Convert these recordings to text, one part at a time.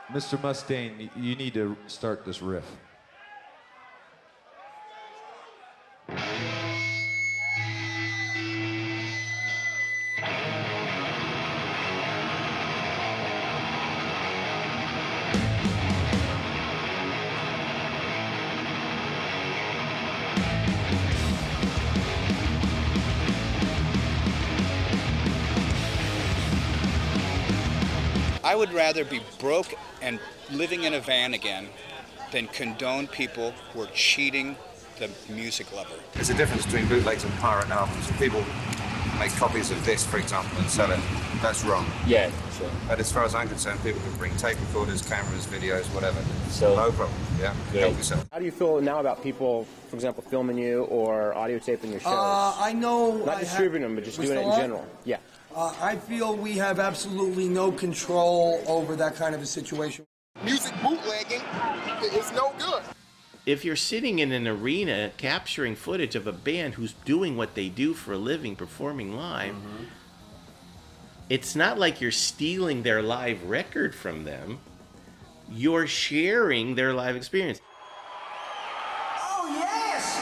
Mr. Mustaine, you need to start this riff. I would rather be broke and living in a van again than condone people who are cheating the music lover. There's a difference between bootlegs and pirate albums. If people make copies of this, for example, and sell it, that's wrong. Yeah, sure. But as far as I'm concerned, people can bring tape recorders, cameras, videos, whatever. So no problem. Yeah, help yourself. How do you feel now about people, for example, filming you or audio taping your shows? I know. Not distributing them, but just doing it in general. Yeah. I feel we have absolutely no control over that kind of a situation. Music bootlegging is no good. If you're sitting in an arena capturing footage of a band who's doing what they do for a living, performing live, it's not like you're stealing their live record from them. You're sharing their live experience. Oh, yes!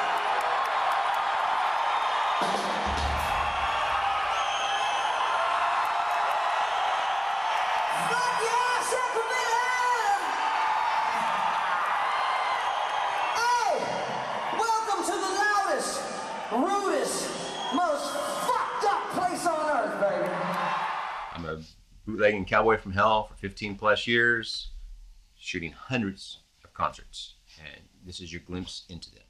Rudest, most fucked up place on earth, baby. I'm a bootlegging cowboy from hell for 15 plus years, shooting hundreds of concerts, and this is your glimpse into them.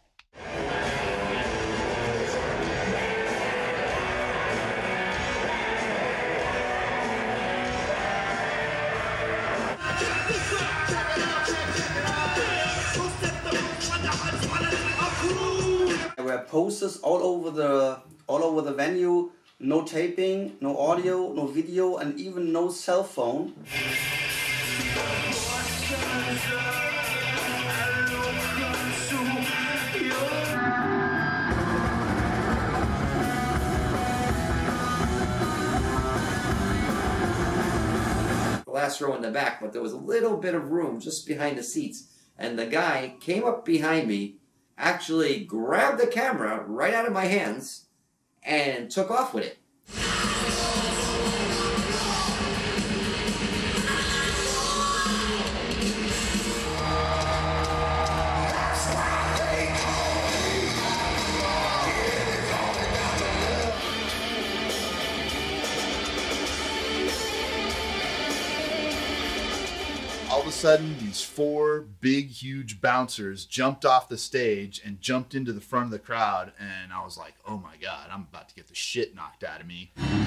There were posters all over the venue, no taping, no audio, no video, and even no cell phone. Last row in the back, but there was a little bit of room just behind the seats, and the guy came up behind me, actually grabbed the camera right out of my hands and took off with it. All of a sudden, these four big, huge bouncers jumped off the stage and jumped into the front of the crowd, and I was like, oh my God, I'm about to get the shit knocked out of me.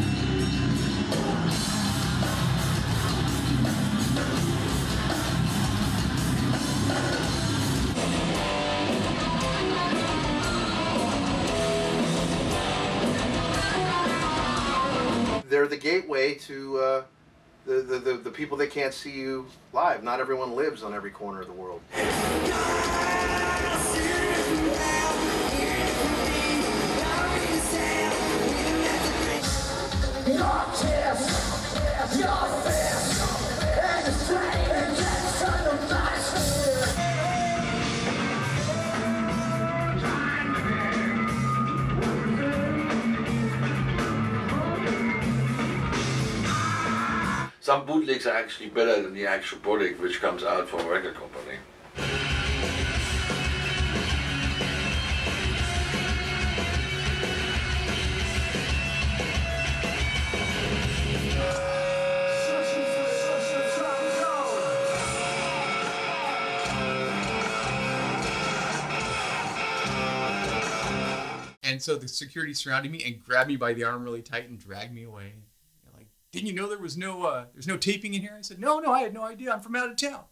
They're the gateway to the people that can't see you live. Not everyone lives on every corner of the world. Some bootlegs are actually better than the actual product which comes out from a record company. And so the security surrounded me and grabbed me by the arm really tight and dragged me away. They're like, didn't you know there's no taping in here? I said, no, I had no idea. I'm from out of town.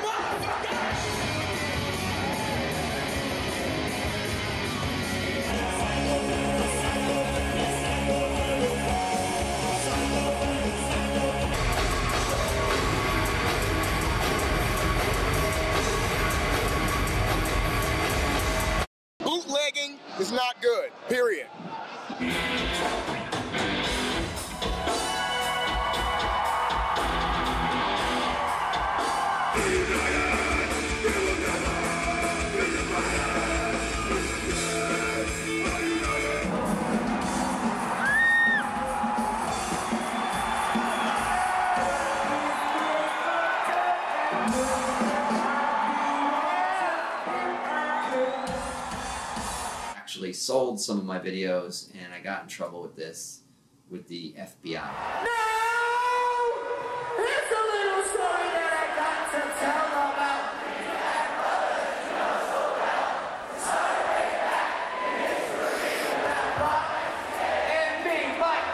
Bootlegging is not good, period. Actually sold some of my videos, and I got in trouble with this with the FBI. Here's a little story that I got to tell about. And me, Mike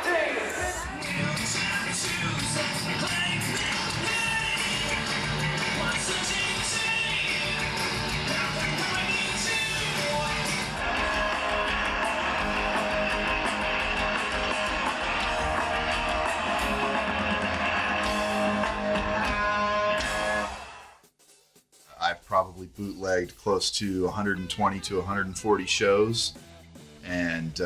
I've probably bootlegged close to 120 to 140 shows, and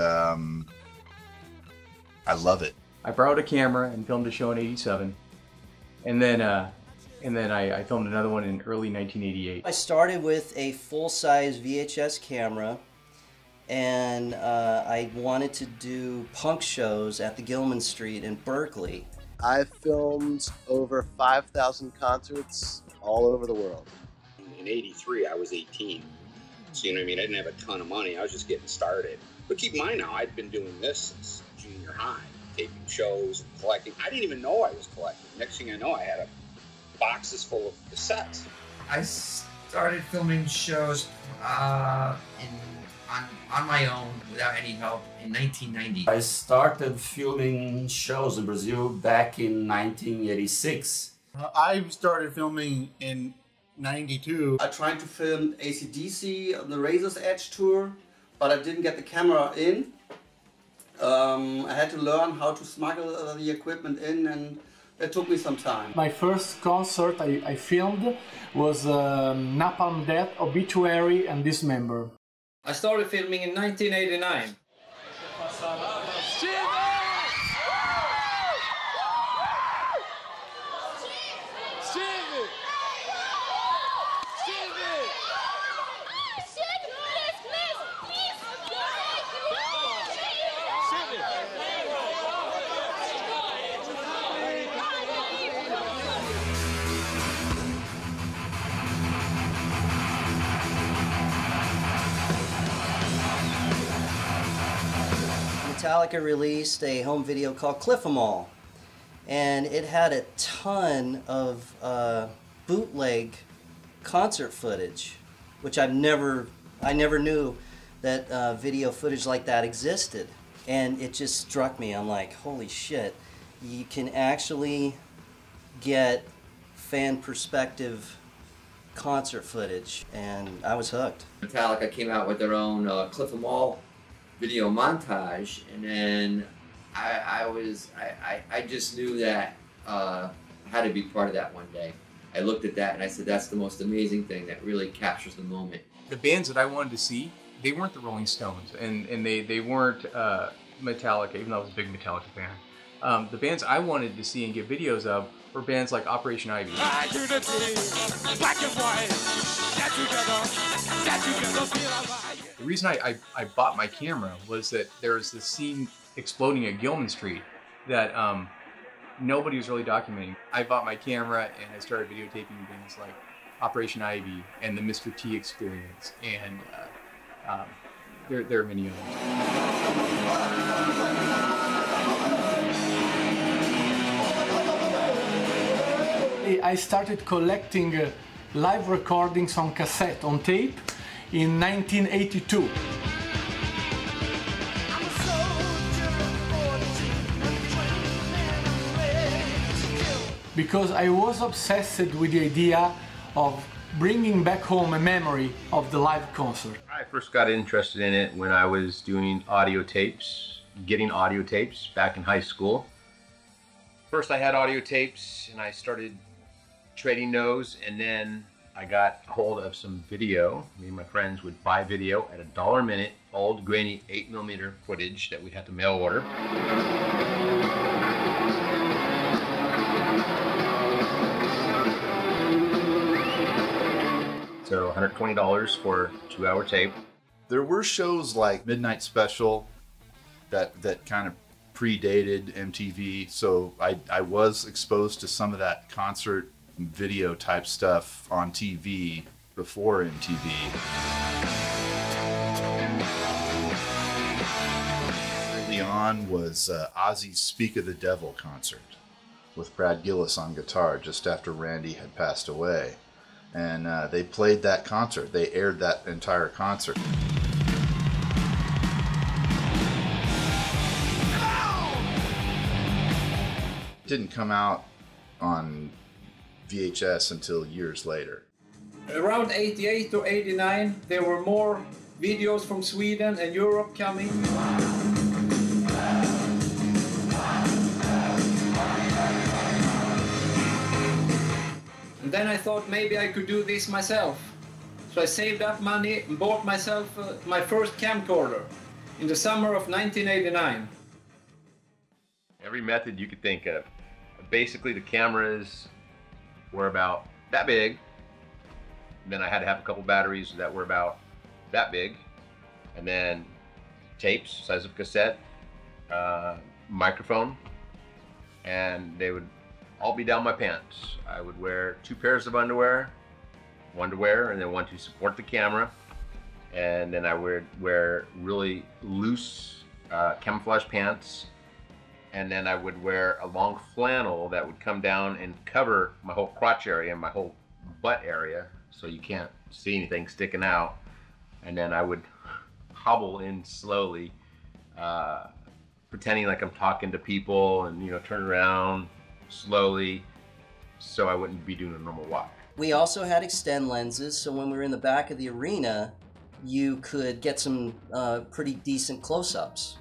I love it. I borrowed a camera and filmed a show in '87, and then I filmed another one in early 1988. I started with a full-size VHS camera, and I wanted to do punk shows at the Gilman Street in Berkeley. I've filmed over 5,000 concerts all over the world. In '83, I was 18. So, you know what I mean? I didn't have a ton of money. I was just getting started. But keep in mind now, I'd been doing this since junior high, taping shows and collecting. I didn't even know I was collecting. Next thing I know, I had boxes full of cassettes. I started filming shows on my own without any help in 1990. I started filming shows in Brazil back in 1986. I started filming in '92. I tried to film AC/DC on the Razor's Edge tour, but I didn't get the camera in. I had to learn how to smuggle the equipment in, and it took me some time. My first concert I filmed was Napalm Death, Obituary and Dismember. I started filming in 1989. Metallica released a home video called Cliff 'Em All, and it had a ton of bootleg concert footage, which I never knew that video footage like that existed, and it just struck me. I'm like, holy shit, you can actually get fan perspective concert footage, and I was hooked. Metallica came out with their own Cliff 'Em All video montage, and then I just knew that I had to be part of that one day. I looked at that and I said, that's the most amazing thing that really captures the moment. The bands that I wanted to see, they weren't the Rolling Stones, and they weren't Metallica, even though I was a big Metallica fan. The bands I wanted to see and get videos of were bands like Operation Ivy. I do the thing, black and white, get together, feel alive. The reason I bought my camera was that there was this scene exploding at Gilman Street that nobody was really documenting. I bought my camera and I started videotaping things like Operation Ivy and the Mr. T Experience, and there are many others. I started collecting live recordings on cassette, on tape, in 1982. Because I was obsessed with the idea of bringing back home a memory of the live concert. I first got interested in it when I was doing audio tapes, getting audio tapes back in high school. First I had audio tapes and I started trading those, and then I got a hold of some video. Me and my friends would buy video at $1 a minute, old grainy 8mm footage that we had to mail order. So $120 for a 2-hour tape. There were shows like Midnight Special that kind of predated MTV, so I was exposed to some of that concert video type stuff on TV before MTV. Early on was Ozzy's Speak of the Devil concert with Brad Gillis on guitar just after Randy had passed away. And they played that concert. They aired that entire concert. It didn't come out on VHS until years later. Around 88 to 89, there were more videos from Sweden and Europe coming. And then I thought maybe I could do this myself. So I saved up money and bought myself my first camcorder in the summer of 1989. Every method you could think of. Basically, the cameras were about that big. And then I had to have a couple batteries that were about that big. And then tapes, size of cassette, microphone, and they would all be down my pants. I would wear 2 pairs of underwear, one to wear and then one to support the camera. And then I would wear really loose camouflage pants. And then I would wear a long flannel that would come down and cover my whole crotch area and my whole butt area, so you can't see anything sticking out. And then I would hobble in slowly, pretending like I'm talking to people, and turn around slowly so I wouldn't be doing a normal walk. We also had extend lenses, so when we were in the back of the arena, you could get some pretty decent close-ups.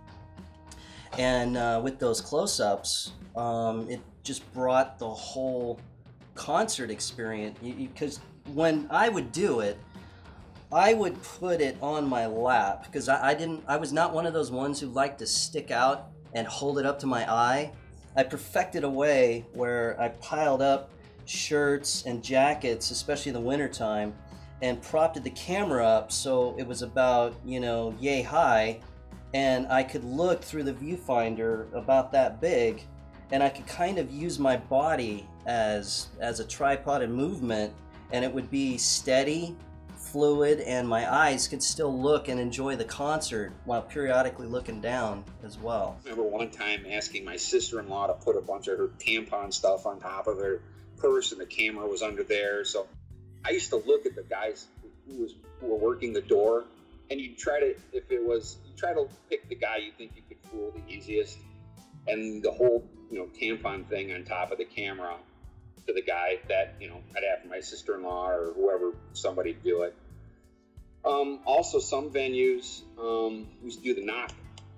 And with those close-ups, it just brought the whole concert experience. Because when I would do it, I would put it on my lap, because I was not one of those ones who liked to stick out and hold it up to my eye. I perfected a way where I piled up shirts and jackets, especially in the wintertime, and propped the camera up so it was about, yay high, and I could look through the viewfinder about that big, and I could kind of use my body as a tripod and movement, and it would be steady, fluid, and my eyes could still look and enjoy the concert while periodically looking down as well. I remember one time asking my sister-in-law to put a bunch of her tampon stuff on top of her purse, and the camera was under there. So I used to look at the guys who were working the door, and you try to pick the guy you think you could fool the easiest, and the whole tampon thing on top of the camera to the guy that I'd have my sister-in-law or whoever, somebody do it. Also, some venues used to do the knock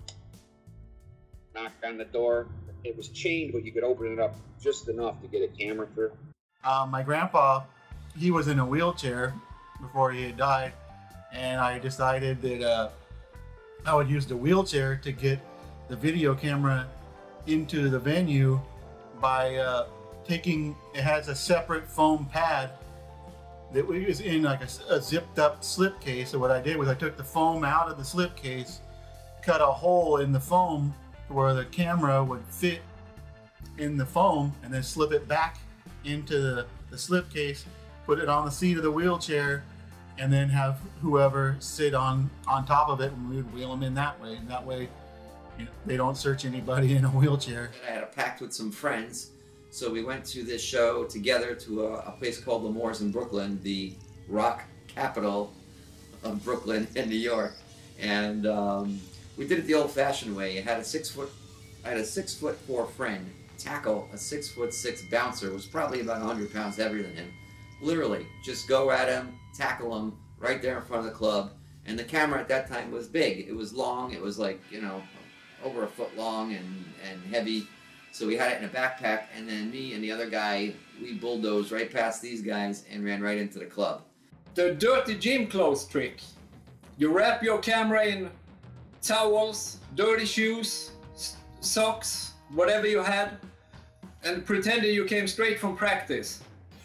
on the door. It was chained, but you could open it up just enough to get a camera through. My grandpa, he was in a wheelchair before he had died, and I decided that I would use the wheelchair to get the video camera into the venue by it has a separate foam pad that was in like a zipped up slip case. So what I did was I took the foam out of the slip case, cut a hole in the foam where the camera would fit in the foam, and then slip it back into the slip case, put it on the seat of the wheelchair, and then have whoever sit on top of it, and we would wheel them in that way. And that way, they don't search anybody in a wheelchair. I had a pact with some friends, so we went to this show together to a place called the Moors in Brooklyn, the rock capital of Brooklyn in New York. And we did it the old-fashioned way. I had a 6'4" friend tackle a 6'6" bouncer, who was probably about 100 pounds heavier than him. Literally, just go at him, tackle him right there in front of the club. And the camera at that time was big. It was long. It was like, over a foot long and heavy. So we had it in a backpack, and then me and the other guy, we bulldozed right past these guys and ran right into the club. The dirty gym clothes trick. You wrap your camera in towels, dirty shoes, socks, whatever you had, and pretended you came straight from practice.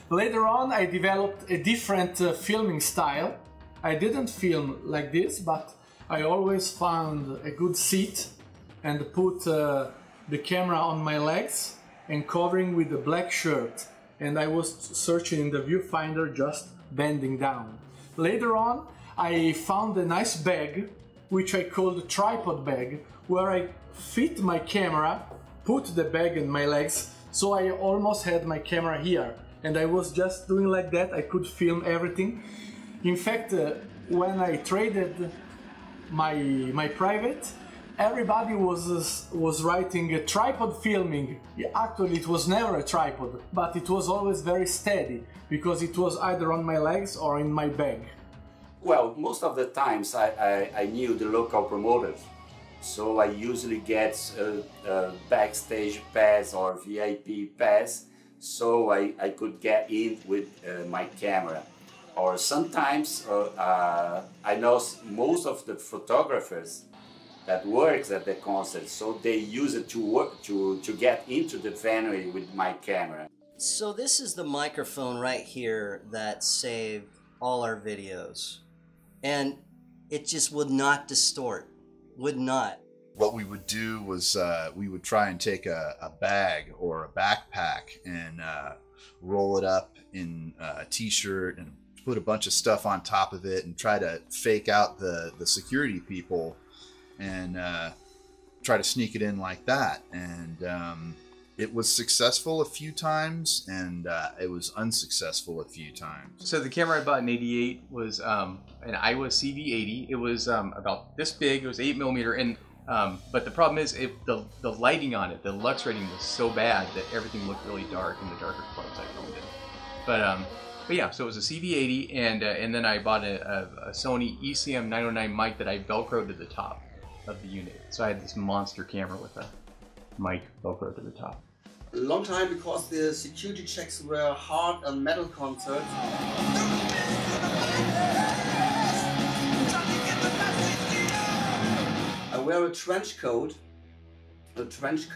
Later on, I developed a different filming style. I didn't film like this, but I always found a good seat and put the camera on my legs and covering with a black shirt. And I was searching in the viewfinder, just bending down. Later on, I found a nice bag, which I called a tripod bag, where I fit my camera, put the bag in my legs, so I almost had my camera here. And I was just doing like that, I could film everything. In fact, when I traded my private, everybody was writing a tripod filming. Actually, it was never a tripod, but it was always very steady, because it was either on my legs or in my bag. Well, most of the times I knew the local promoters, so I usually get a backstage pass or VIP pass, so I could get in with my camera. Or sometimes I know most of the photographers that works at the concert, so they use it to get into the venue with my camera. So this is the microphone right here that saved all our videos. And it just would not distort, would not. What we would do was we would try and take a bag or a backpack and roll it up in a t-shirt and put a bunch of stuff on top of it and try to fake out the security people and try to sneak it in like that. And it was successful a few times, and it was unsuccessful a few times. So the camera I bought in '88 was an Iowa CV80. It was about this big. It was 8mm, and but the problem is the lighting on it, the lux rating was so bad that everything looked really dark in the darker clubs I filmed in. But yeah, so it was a CV80, and then I bought a Sony ECM 909 mic that I velcroed to the top of the unit. So I had this monster camera with a mic velcroed to the top. A long time, because the security checks were hard on metal concerts. I wear a trench coat, and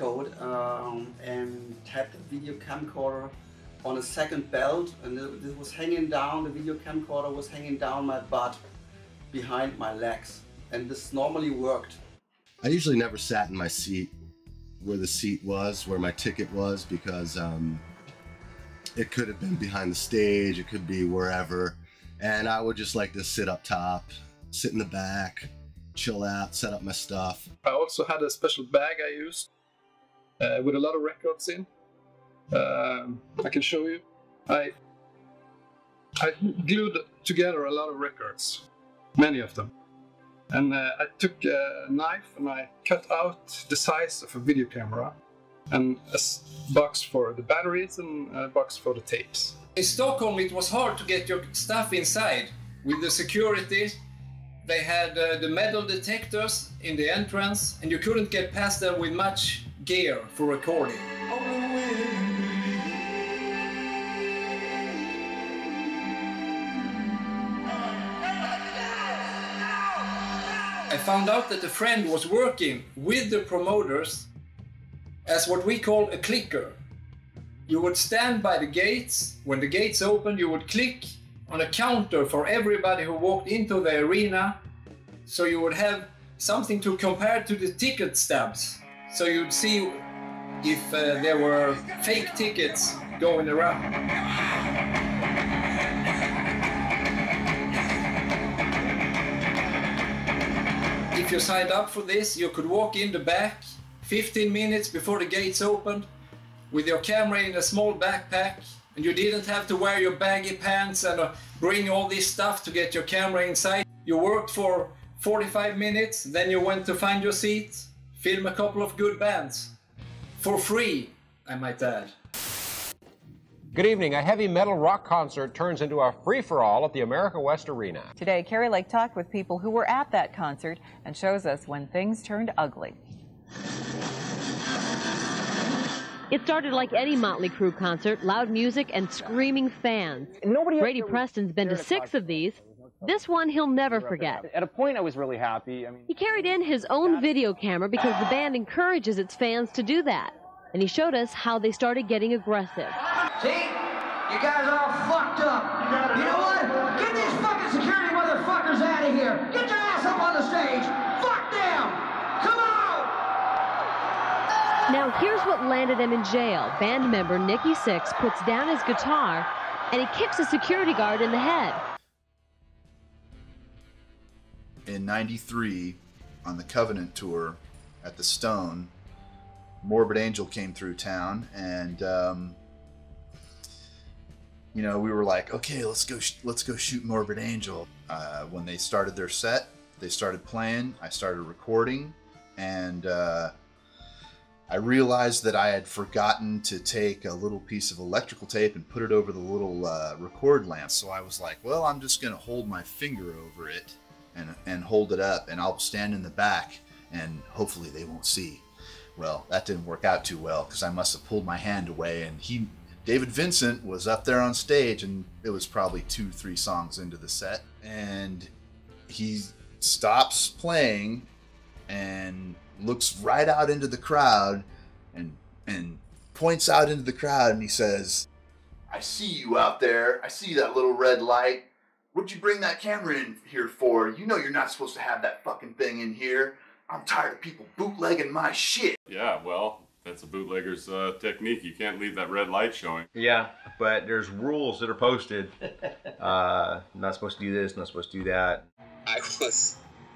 had the video camcorder on a second belt, and it was hanging down. The video camcorder was hanging down my butt behind my legs, and this normally worked. I usually never sat in my seat where the seat was, where my ticket was, because it could have been behind the stage, it could be wherever, and I would just like to sit up top, sit in the back, chill out, set up my stuff. I also had a special bag I used with a lot of records in. I can show you. I glued together a lot of records, many of them. And I took a knife and I cut out the size of a video camera, and a box for the batteries and a box for the tapes. In Stockholm, it was hard to get your stuff inside. With the security, they had the metal detectors in the entrance, and you couldn't get past them with much gear for recording. I found out that a friend was working with the promoters as what we call a clicker. You would stand by the gates. When the gates opened, you would click on a counter for everybody who walked into the arena. So you would have something to compare to the ticket stubs. So you'd see if there were fake tickets going around. If you signed up for this, you could walk in the back 15 minutes before the gates opened with your camera in a small backpack, and you didn't have to wear your baggy pants and bring all this stuff to get your camera inside. You worked for 45 minutes, then you went to find your seat, film a couple of good bands. For free, I might add. Good evening. A heavy metal rock concert turns into a free-for-all at the America West Arena. Today, Carrie Lake talked with people who were at that concert and shows us when things turned ugly. It started like any Motley Crue concert, loud music and screaming fans. Brady Preston's been to 6 of these. This one he'll never forget. At a point, I was really happy. He carried in his own video camera because the band encourages its fans to do that. And he showed us how they started getting aggressive. See? You guys are all fucked up. You know what? Get these fucking security motherfuckers out of here. Get your ass up on the stage. Fuck them. Come on. Now here's what landed him in jail. Band member Nicky Six puts down his guitar and he kicks a security guard in the head. In '93, on the Covenant tour at the Stone, Morbid Angel came through town, and you know, we were like, okay, let's go shoot Morbid Angel. When they started their set, they started playing. I started recording, and I realized that I had forgotten to take a little piece of electrical tape and put it over the little record lamp. So I was like, well, I'm just gonna hold my finger over it and hold it up, and I'll stand in the back, and hopefully they won't see. Well, that didn't work out too well, because I must have pulled my hand away, and David Vincent was up there on stage, and it was probably 2-3 songs into the set, and he stops playing and looks right out into the crowd and points out into the crowd, and he says, I see you out there. I see that little red light. What'd you bring that camera in here for? You know you're not supposed to have that fucking thing in here. I'm tired of people bootlegging my shit. Yeah, well, that's a bootlegger's technique. You can't leave that red light showing. Yeah, but there's rules that are posted. Not supposed to do this, not supposed to do that. I was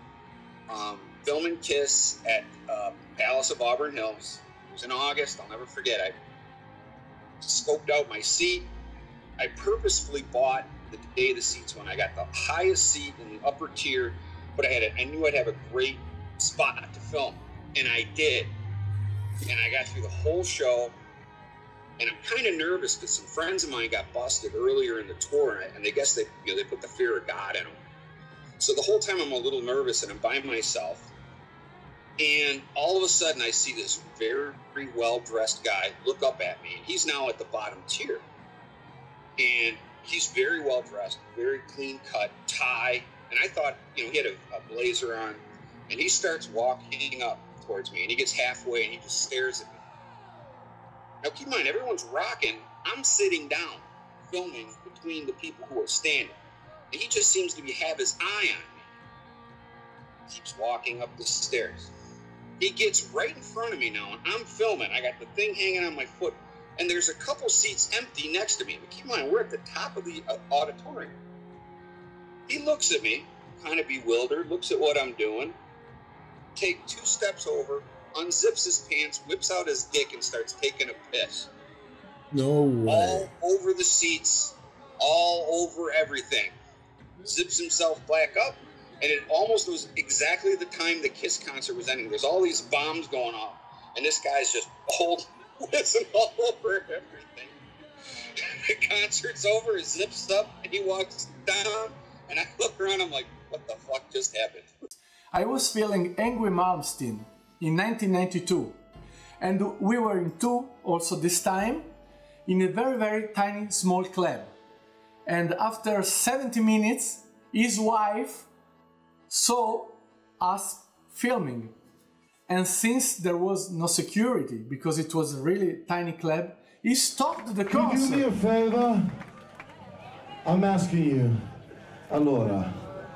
filming Kiss at Palace of Auburn Hills. It was in August. I'll never forget. I scoped out my seat. I purposefully bought the day the seats when I got the highest seat in the upper tier, but I knew I'd have a great spot to film, and I did. And I got through the whole show, and I'm kind of nervous because some friends of mine got busted earlier in the tour, and they guess they put the fear of God in them. So the whole time I'm a little nervous, and I'm by myself, and all of a sudden I see this very well-dressed guy look up at me, and he's now at the bottom tier, and he's very well-dressed, very clean-cut, tie, and I thought, he had a blazer on, and he starts walking up towards me, and he gets halfway, and he just stares at me. Now, keep in mind, everyone's rocking. I'm sitting down, filming between the people who are standing, and he just seems to have his eye on me. Keeps walking up the stairs. He gets right in front of me now, and I'm filming. I got the thing hanging on my foot, and there's a couple seats empty next to me. But keep in mind, we're at the top of the auditorium. He looks at me, kind of bewildered, looks at what I'm doing, take 2 steps over, unzips his pants, whips out his dick, and starts taking a piss. No way. All over the seats, all over everything. Zips himself back up, and it almost was exactly the time the Kiss concert was ending. There's all these bombs going off, and this guy's just whizzing all over everything. The concert's over, it zips up, and he walks down, and I look around, I'm like, what the fuck just happened? I was feeling Angry Malmsteen in 1992, and we were in tour also this time in a very, very tiny, small club. And after 70 minutes, his wife saw us filming. And since there was no security, because it was a really tiny club, he stopped the concert. Can you do me a favor? I'm asking you, Allora.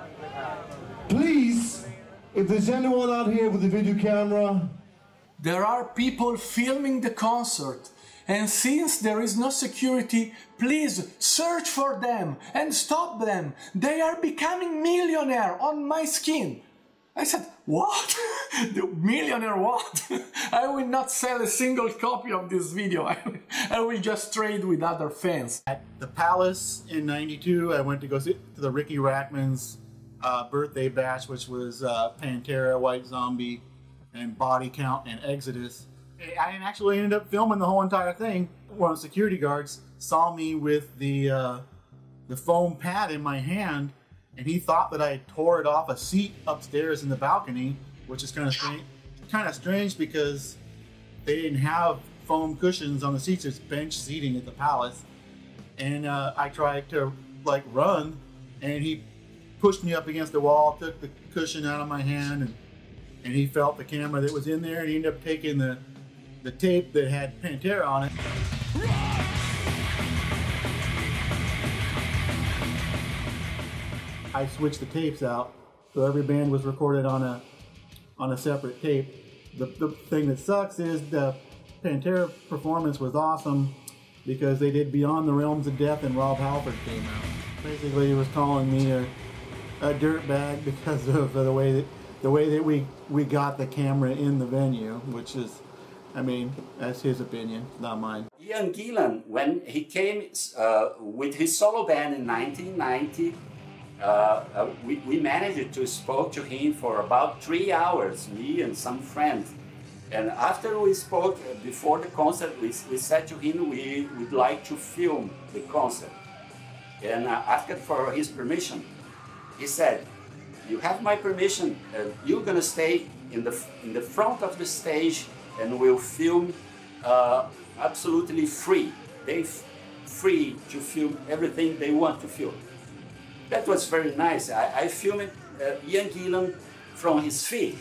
Please, if there's anyone out here with a video camera. There are people filming the concert. And since there is no security, please search for them and stop them. They are becoming millionaire on my skin. I said, what? The millionaire what? I will not sell a single copy of this video. I will just trade with other fans. At the Palace in '92, I went to go see the Ricky Rackman's birthday bash, which was Pantera, White Zombie, and Body Count, and Exodus. I actually ended up filming the whole entire thing. One of the security guards saw me with the foam pad in my hand, and he thought that I tore it off a seat upstairs in the balcony, which is kind of strange because they didn't have foam cushions on the seats. There's bench seating at the Palace, and I tried to run, and he pushed me up against the wall, took the cushion out of my hand, and he felt the camera that was in there, and he ended up taking the tape that had Pantera on it. I switched the tapes out, so every band was recorded on a separate tape. The thing that sucks is the Pantera performance was awesome because they did Beyond the Realms of Death and Rob Halford came out. Basically, he was calling me a dirtbag because of the way that we got the camera in the venue, which is, I mean, that's his opinion, not mine. Ian Gillan, when he came with his solo band in 1990, we managed to spoke to him for about 3 hours, me and some friends. And after we spoke before the concert, we said to him we would like to film the concert. And asked for his permission. He said, "You have my permission. You're gonna stay in the front of the stage, and we'll film absolutely free. They're free to film everything they want to film." That was very nice. I filmed Ian Gillan from his feet.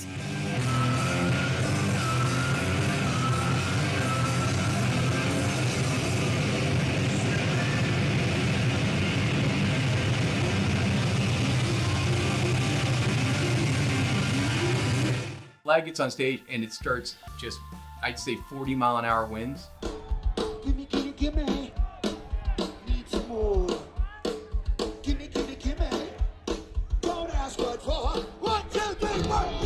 Flag gets on stage and it starts just, I'd say 40-mile-an-hour winds. Gimme, gimme, gimme. Need some more. Gimme, gimme, gimme. Don't ask what for. 1, 2, 3,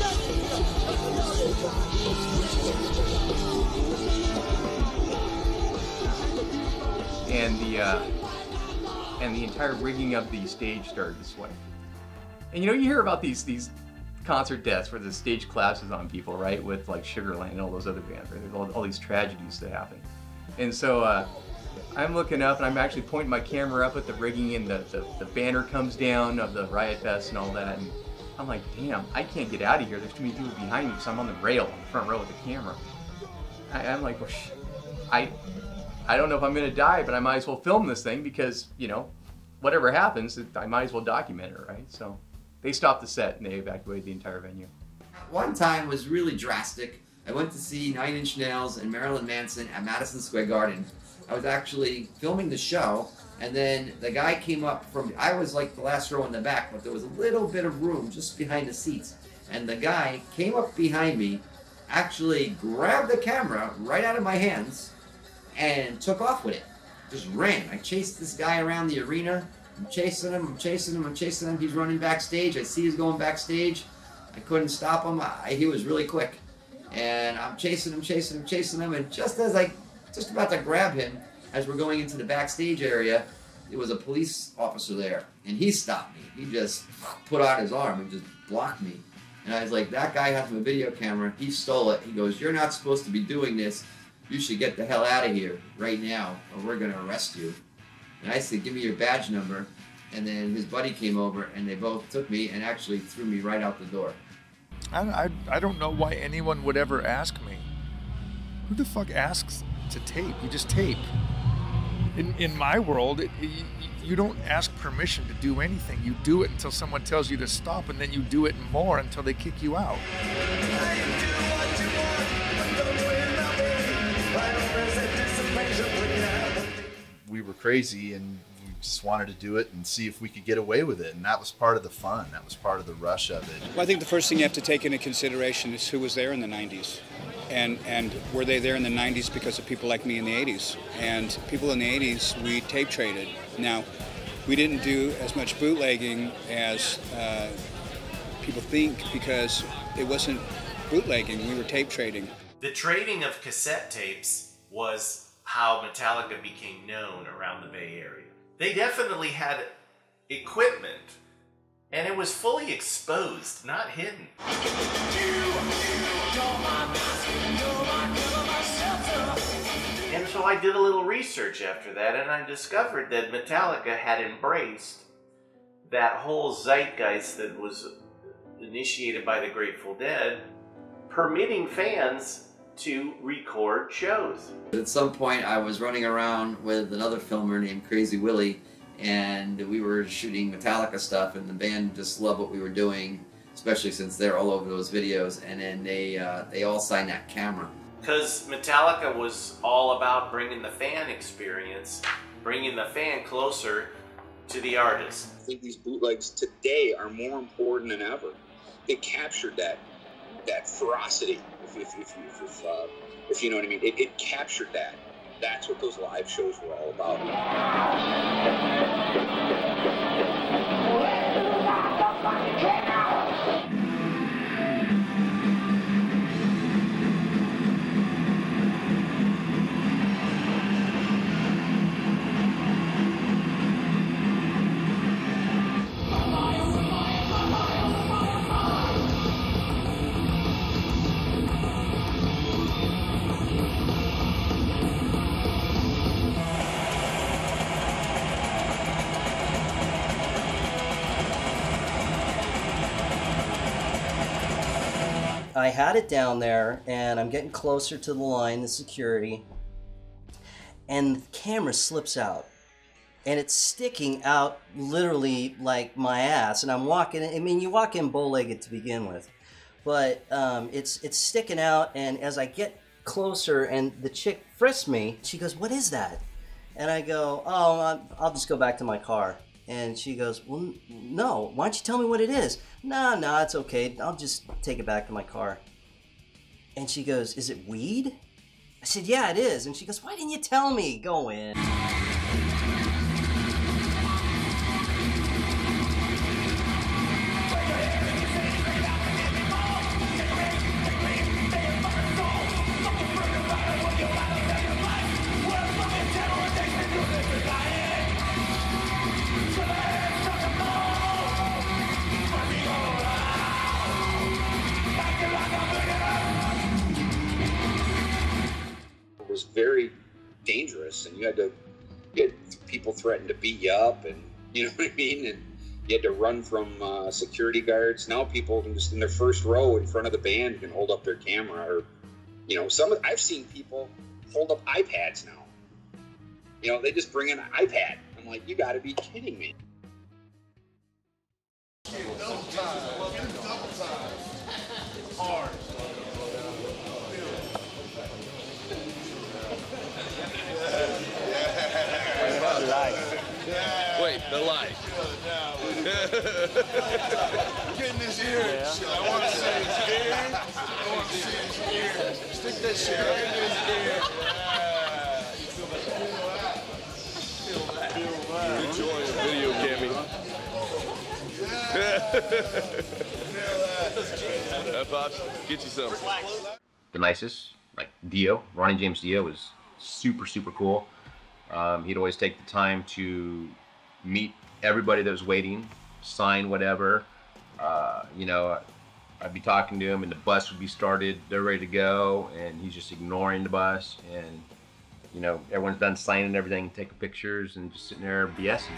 4. And the entire rigging of the stage started to sway. And you know, you hear about these concert deaths where the stage collapses on people, right? With like Sugarland and all those other bands, right? There's all these tragedies that happen. And so I'm looking up and I'm actually pointing my camera up at the rigging, and the banner comes down of the Riot Fest and all that. And I'm like, damn, I can't get out of here. There's too many people behind me, so I'm on the rail, on the front row with the camera. I'm like, well, I don't know if I'm gonna die, but I might as well film this thing because, you know, whatever happens, I might as well document it, right? So they stopped the set and they evacuated the entire venue. One time was really drastic. I went to see 9 Inch Nails and Marilyn Manson at Madison Square Garden. I was actually filming the show, and then the guy came up from, I was like the last row in the back, but there was a little bit of room just behind the seats. And the guy came up behind me, actually grabbed the camera right out of my hands, and took off with it. Just ran. I chased this guy around the arena. I'm chasing him, I'm chasing him, I'm chasing him. He's running backstage. I see he's going backstage. I couldn't stop him. He was really quick. And I'm chasing him, chasing him, chasing him. And just as just about to grab him, as we're going into the backstage area, there was a police officer there. And he stopped me. He just put out his arm and just blocked me. And I was like, that guy has my video camera. He stole it. He goes, "You're not supposed to be doing this. You should get the hell out of here right now, or we're going to arrest you." And I said, "Give me your badge number." And then his buddy came over, and they both took me and actually threw me right out the door. I don't know why anyone would ever ask me. Who the fuck asks to tape? You just tape. In my world, you don't ask permission to do anything. You do it until someone tells you to stop, and then you do it more until they kick you out. We were crazy and we just wanted to do it and see if we could get away with it, and that was part of the fun. That was part of the rush of it. Well, I think the first thing you have to take into consideration is who was there in the 90s. And were they there in the 90s because of people like me in the 80s? And people in the 80s, we tape traded. Now, we didn't do as much bootlegging as people think because it wasn't bootlegging, we were tape trading. The trading of cassette tapes was how Metallica became known around the Bay Area. They definitely had equipment, and it was fully exposed, not hidden. And so I did a little research after that, and I discovered that Metallica had embraced that whole zeitgeist that was initiated by the Grateful Dead, permitting fans to record shows. At some point I was running around with another filmer named Crazy Willie, and we were shooting Metallica stuff, and the band just loved what we were doing, especially since they're all over those videos, and then they all signed that camera. Because Metallica was all about bringing the fan experience, bringing the fan closer to the artist. I think these bootlegs today are more important than ever. They captured that ferocity, if you know what I mean. It captured that. That's what those live shows were all about. I had it down there, and I'm getting closer to the line, the security, and the camera slips out, and it's sticking out literally like my ass, and I'm walking. I mean, you walk in bow-legged to begin with, but it's sticking out, and as I get closer, and the chick frisks me, she goes, "What is that?" And I go, "Oh, I'll just go back to my car." And she goes, "Well, no, why don't you tell me what it is?" No, it's okay. I'll just take it back to my car. And she goes, "Is it weed?" I said, "Yeah, it is." And she goes, "Why didn't you tell me?" Go in. Was very dangerous, and you had people threatened to beat you up, and you know what I mean, and you had to run from security guards. Now people can just in their first row in front of the band can hold up their camera, or I've seen people hold up iPads now. They just bring in an iPad. I'm like, you got to be kidding me. Hard. Wait, the light. Getting this ear. Yeah. I want to see his ear. I want to see his ear. Stick that shit right into his ear. Yeah. Enjoy the video, Cammy. Pops, get you some. The nicest, like Dio, Ronnie James Dio, was super, super cool. He'd always take the time to meet everybody that was waiting, sign whatever. I'd be talking to him and the bus would be started, they're ready to go, and he's just ignoring the bus, and everyone's done signing everything, taking pictures, and just sitting there BSing.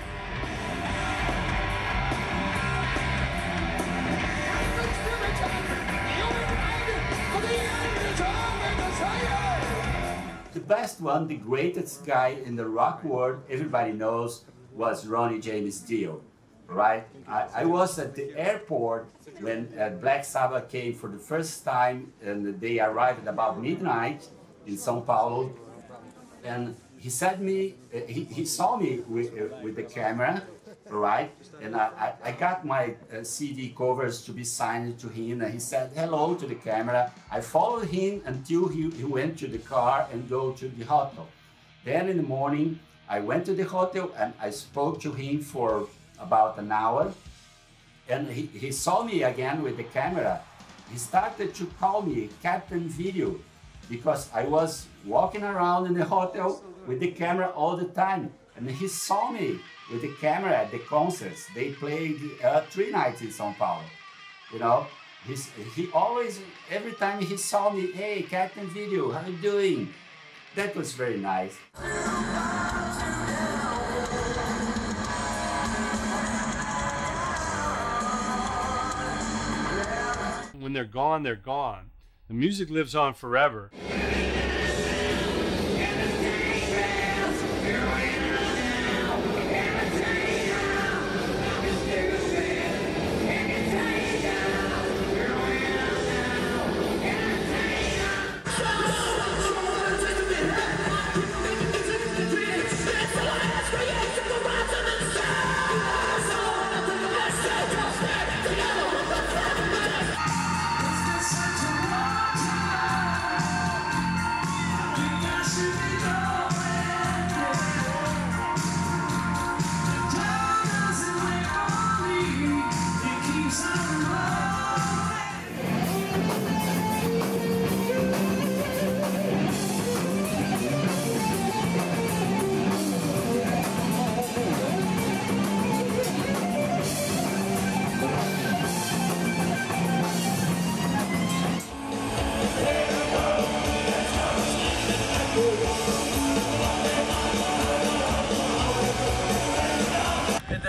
The best one, the greatest guy in the rock world, everybody knows, was Ronnie James Dio, right? I was at the airport when Black Sabbath came for the first time, and they arrived at about midnight in São Paulo, and he said he saw me with the camera, right? And I got my CD covers to be signed to him, and he said hello to the camera. I followed him until he went to the car and go to the hotel. Then in the morning, I went to the hotel and I spoke to him for about an hour, and he saw me again with the camera. He started to call me Captain Video because I was walking around in the hotel with the camera all the time, and he saw me with the camera at the concerts. They played 3 nights in São Paulo. He always, every time he saw me, "Hey, Captain Video, how you doing?" That was very nice. When they're gone, they're gone. The music lives on forever.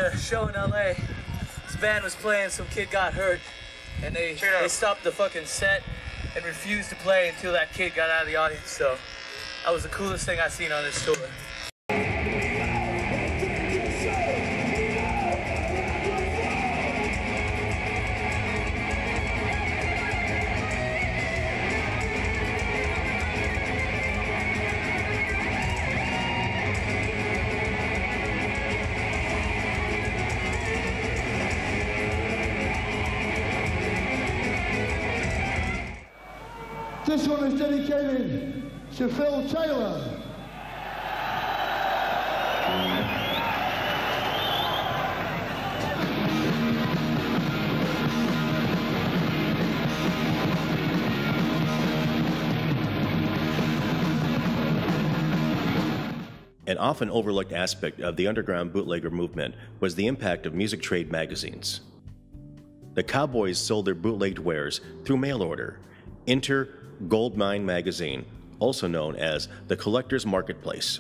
a show in LA. This band was playing, some kid got hurt, and they stopped the fucking set and refused to play until that kid got out of the audience. So that was the coolest thing I've seen on this tour. This one is dedicated to Phil Taylor. An often overlooked aspect of the underground bootlegger movement was the impact of music trade magazines. The Cowboys sold their bootlegged wares through mail order. Enter Goldmine magazine, also known as the Collector's Marketplace.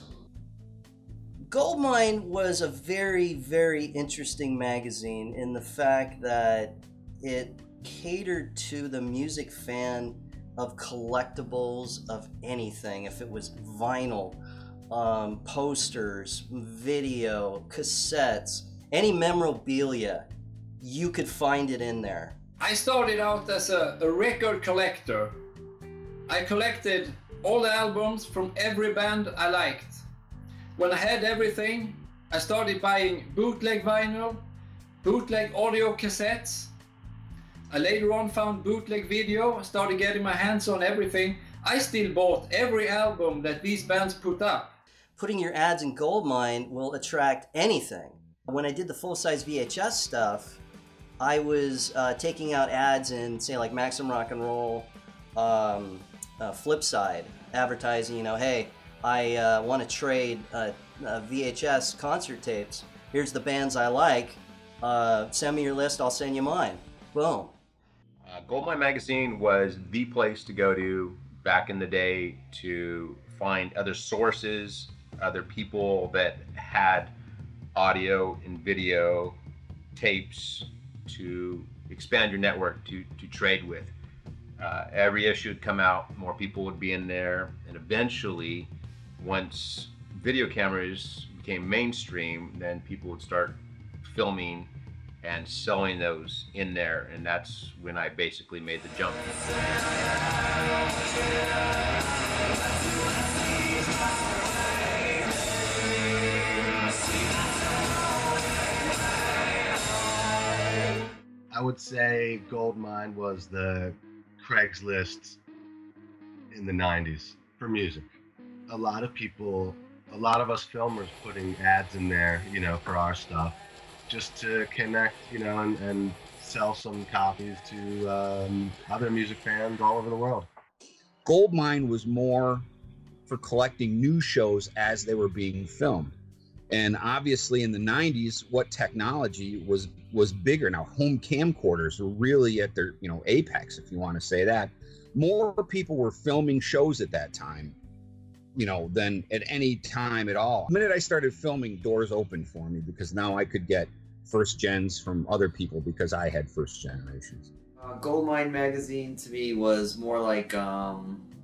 Goldmine was a very, very interesting magazine in the fact that it catered to the music fan of collectibles of anything. If it was vinyl, posters, video, cassettes, any memorabilia, you could find it in there. I started out as a record collector. I collected all the albums from every band I liked. When I had everything, I started buying bootleg vinyl, bootleg audio cassettes. I later on found bootleg video, started getting my hands on everything. I still bought every album that these bands put up. Putting your ads in Goldmine will attract anything. When I did the full-size VHS stuff, I was taking out ads in, say, like Maxim Rock and Roll, Flipside, advertising, you know, hey, I want to trade VHS concert tapes. Here's the bands I like. Send me your list, I'll send you mine. Boom. Goldmine magazine was the place to go to back in the day to find other sources, other people that had audio and video tapes to expand your network to trade with. Every issue would come out, more people would be in there, and eventually, once video cameras became mainstream, then people would start filming and selling those in there, and that's when I basically made the jump. I would say Goldmine was the Craigslist in the 90s for music. A lot of people, a lot of us filmers putting ads in there, you know, for our stuff, just to connect, you know, and sell some copies to other music fans all over the world. Goldmine was more for collecting news shows as they were being filmed. And obviously in the 90s, what technology was bigger. Now, home camcorders were really at their, you know, apex, if you want to say that. More people were filming shows at that time, you know, than at any time at all. The minute I started filming, doors opened for me because now I could get first gens from other people because I had first generations. Goldmine magazine to me was more like a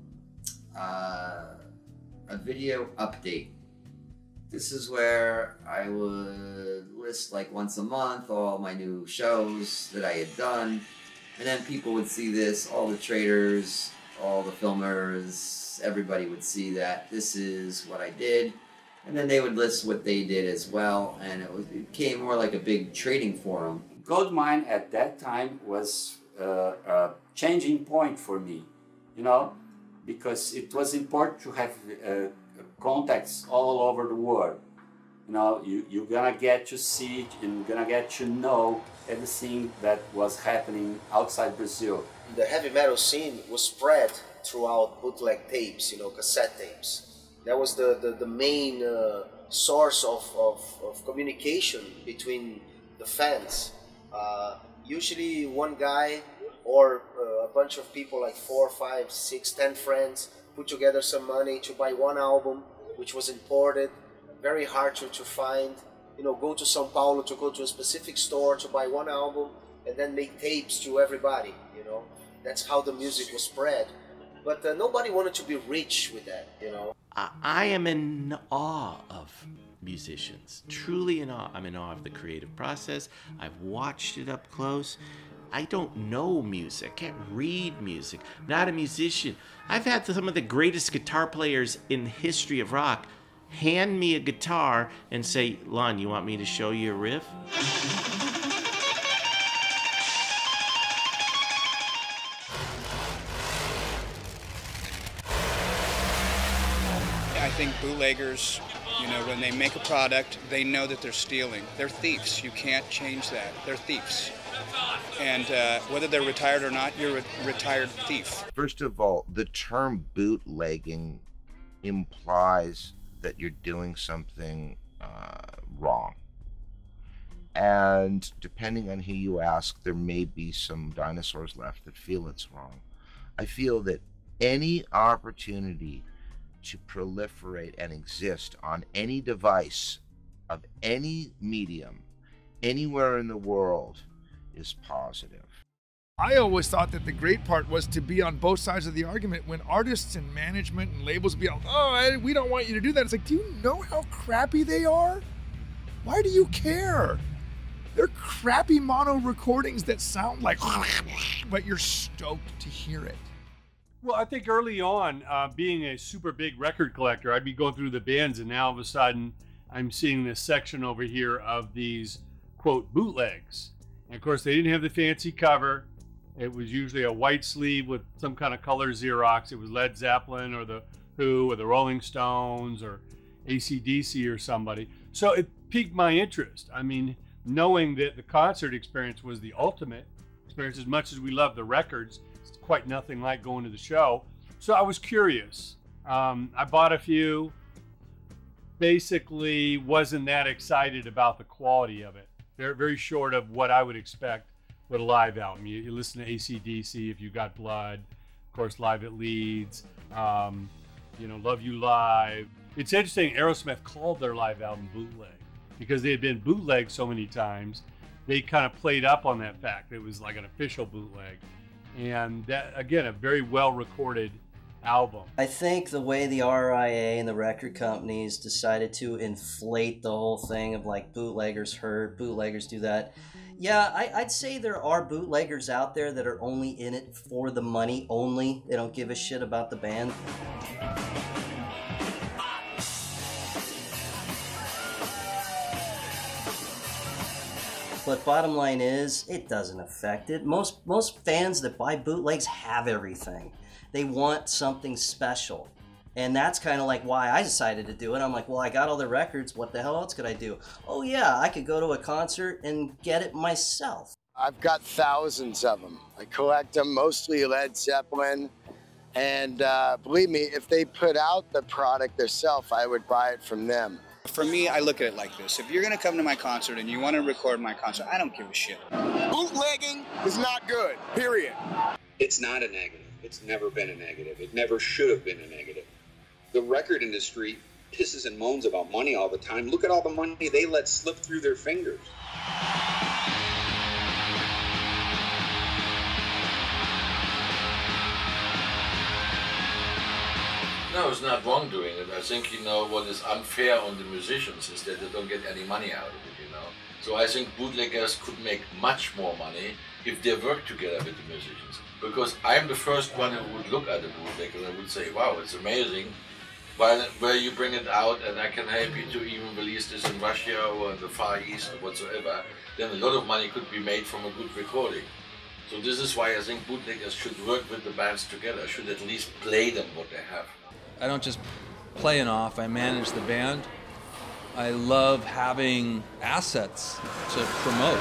video update. This is where I would list like once a month all my new shows that I had done, and then people would see this, all the traders, all the filmers, everybody would see that this is what I did, and then they would list what they did as well, and it became more like a big trading forum. Goldmine at that time was a changing point for me, you know, because it was important to have contacts all over the world. You know, you're gonna get to see and you're gonna get to know everything that was happening outside Brazil. The heavy metal scene was spread throughout bootleg tapes, you know, cassette tapes. That was the main source of communication between the fans. Usually one guy or a bunch of people, like 4, 5, 6, 10 friends, put together some money to buy one album, which was imported, very hard to find. you know, go to São Paulo to go to a specific store to buy one album and then make tapes to everybody, you know. That's how the music was spread. But nobody wanted to be rich with that, you know. I am in awe of musicians, truly in awe. I'm in awe of the creative process. I've watched it up close. I don't know music, can't read music, I'm not a musician. I've had some of the greatest guitar players in the history of rock hand me a guitar and say, Lon, you want me to show you a riff? I think bootleggers, you know, when they make a product, they know that they're stealing. They're thieves. You can't change that. They're thieves. And whether they're retired or not, you're a retired thief. First of all, the term bootlegging implies that you're doing something wrong. And depending on who you ask, there may be some dinosaurs left that feel it's wrong. I feel that any opportunity to proliferate and exist on any device of any medium, anywhere in the world, is positive. I always thought that the great part was to be on both sides of the argument when artists and management and labels be like, oh, we don't want you to do that. It's like, do you know how crappy they are? Why do you care? They're crappy mono recordings that sound like, but you're stoked to hear it. Well, I think early on, being a super big record collector, I'd be going through the bins, and now all of a sudden, I'm seeing this section over here of these, quote, bootlegs. And of course, they didn't have the fancy cover. It was usually a white sleeve with some kind of color Xerox. It was Led Zeppelin or the Who or the Rolling Stones or AC/DC or somebody. So it piqued my interest. I mean, knowing that the concert experience was the ultimate experience, as much as we love the records, it's quite nothing like going to the show. So I was curious. I bought a few. Basically, wasn't that excited about the quality of it. Very, very short of what I would expect with a live album. You listen to AC/DC, If You Got Blood, of course, Live at Leeds, you know, Love You Live. It's interesting, Aerosmith called their live album bootleg because they had been bootlegged so many times. They kind of played up on that fact. It was like an official bootleg. And that, again, a very well recorded album. I think the way the RIA and the record companies decided to inflate the whole thing of like bootleggers hurt, bootleggers do that. Yeah, I'd say there are bootleggers out there that are only in it for the money only. They don't give a shit about the band. But bottom line is, it doesn't affect it. Most fans that buy bootlegs have everything. They want something special. And that's kind of like why I decided to do it. I'm like, well, I got all the records. What the hell else could I do? Oh yeah, I could go to a concert and get it myself. I've got thousands of them. I collect them, mostly Led Zeppelin. And believe me, if they put out the product themselves, I would buy it from them. For me, I look at it like this. If you're going to come to my concert and you want to record my concert, I don't give a shit. Bootlegging is not good, period. It's not a negative. It's never been a negative. It never should have been a negative. The record industry pisses and moans about money all the time. Look at all the money they let slip through their fingers. No, it's not wrong doing it. I think, you know, what is unfair on the musicians is that they don't get any money out of it, you know. So I think bootleggers could make much more money if they work together with the musicians. Because I'm the first one who would look at the bootleg and I would say, wow, it's amazing. Where you bring it out and I can help you to even release this in Russia or the Far East or whatsoever, then a lot of money could be made from a good recording. So this is why I think bootleggers should work with the bands together, should at least play them what they have. I don't just play it off, I manage the band. I love having assets to promote.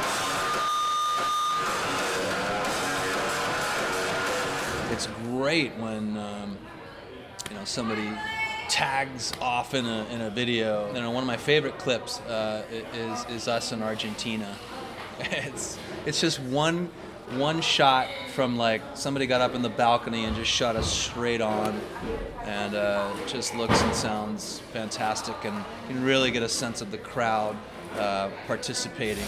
It's great when you know, somebody tags off in a video. You know, one of my favorite clips is us in Argentina. It's just one shot from like somebody got up in the balcony and just shot us straight on, and it just looks and sounds fantastic, and you can really get a sense of the crowd participating.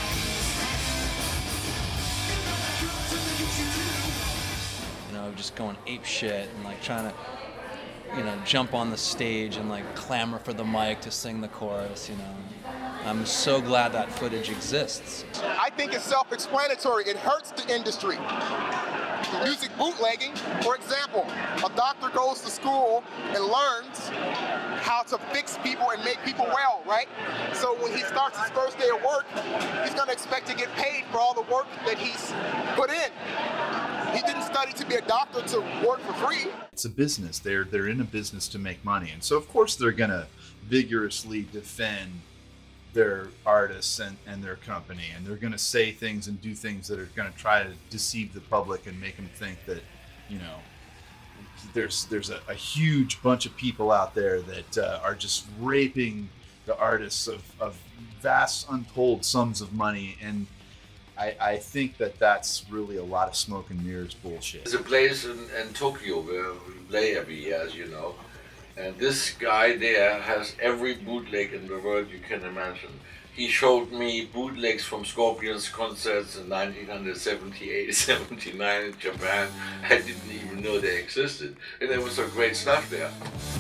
You know, just going ape shit and like trying to, you know, jump on the stage and like clamor for the mic to sing the chorus, you know. I'm so glad that footage exists. I think it's self-explanatory. It hurts the industry. Music bootlegging, for example, a doctor goes to school and learns how to fix people and make people well, right? So when he starts his first day of work, he's going to expect to get paid for all the work that he's put in. He didn't study to be a doctor to work for free. It's a business. They're in a business to make money, and so of course they're going to vigorously defend their artists and their company, and they're going to say things and do things that are going to try to deceive the public and make them think that, you know, there's a huge bunch of people out there that are just raping the artists of vast untold sums of money, and I think that that's really a lot of smoke and mirrors bullshit. There's a place in Tokyo where we play every year, as you know. And this guy there has every bootleg in the world you can imagine. He showed me bootlegs from Scorpions concerts in 1978, 79 in Japan. I didn't even know they existed. And there was some great stuff there.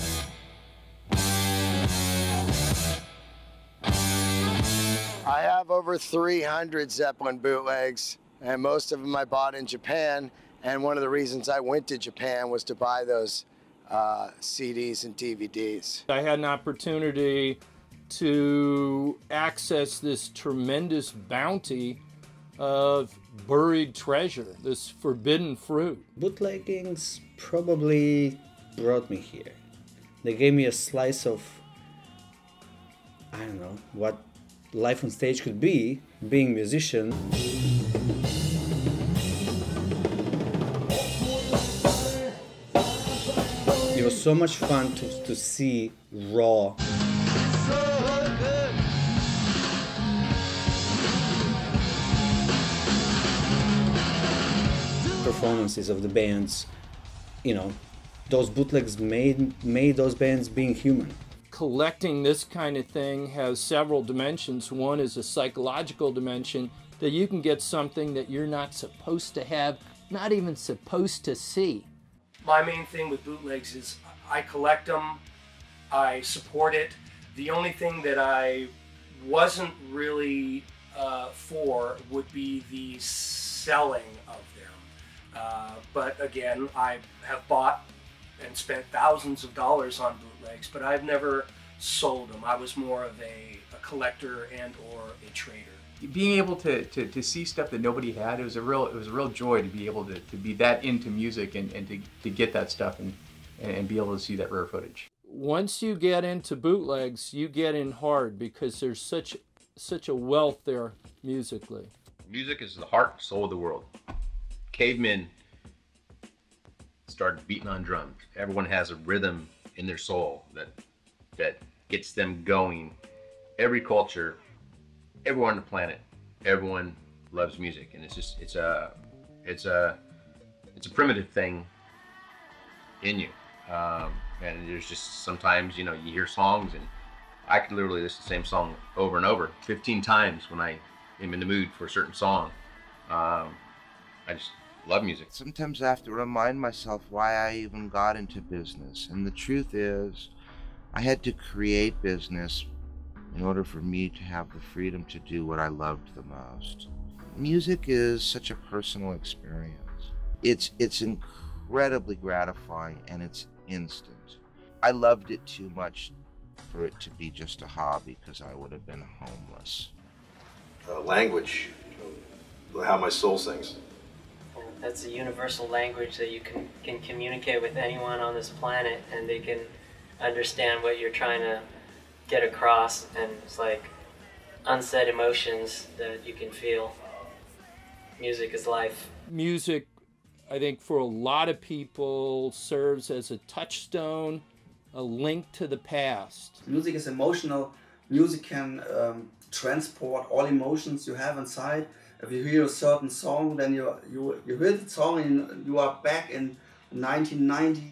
I have over 300 Zeppelin bootlegs, and most of them I bought in Japan. And one of the reasons I went to Japan was to buy those CDs and DVDs. I had an opportunity to access this tremendous bounty of buried treasure, this forbidden fruit. Bootleggings probably brought me here. They gave me a slice of, I don't know, what life on stage could be, being a musician. It was so much fun to see raw performances of the bands. You know, those bootlegs made those bands being human. Collecting this kind of thing has several dimensions. One is a psychological dimension, that you can get something that you're not supposed to have, not even supposed to see. My main thing with bootlegs is I collect them, I support it. The only thing that I wasn't really for would be the selling of them. But again, I have bought and spent thousands of dollars on bootlegs, but I've never sold them. I was more of a collector and or a trader. Being able to see stuff that nobody had, it was a real joy to be able to be that into music and to get that stuff and be able to see that rare footage. Once you get into bootlegs, you get in hard because there's such a wealth there musically. Music is the heart and soul of the world. Cavemen started beating on drums. Everyone has a rhythm in their soul that gets them going. Every culture, everyone on the planet, everyone loves music, and it's a primitive thing in you. And there's just sometimes, you know, you hear songs, and I could literally listen to the same song over and over 15 times when I am in the mood for a certain song. I just love music. Sometimes I have to remind myself why I even got into business, and the truth is I had to create business in order for me to have the freedom to do what I loved the most. Music is such a personal experience. It's incredibly gratifying, and it's instant. I loved it too much for it to be just a hobby, because I would have been homeless. Language, how my soul sings. That's a universal language that you can communicate with anyone on this planet, and they can understand what you're trying to get across, and it's like unsaid emotions that you can feel. Music is life. Music, I think, for a lot of people serves as a touchstone, a link to the past. Music is emotional. Music can transport all emotions you have inside. If you hear a certain song, then you hear the song and you are back in 1990.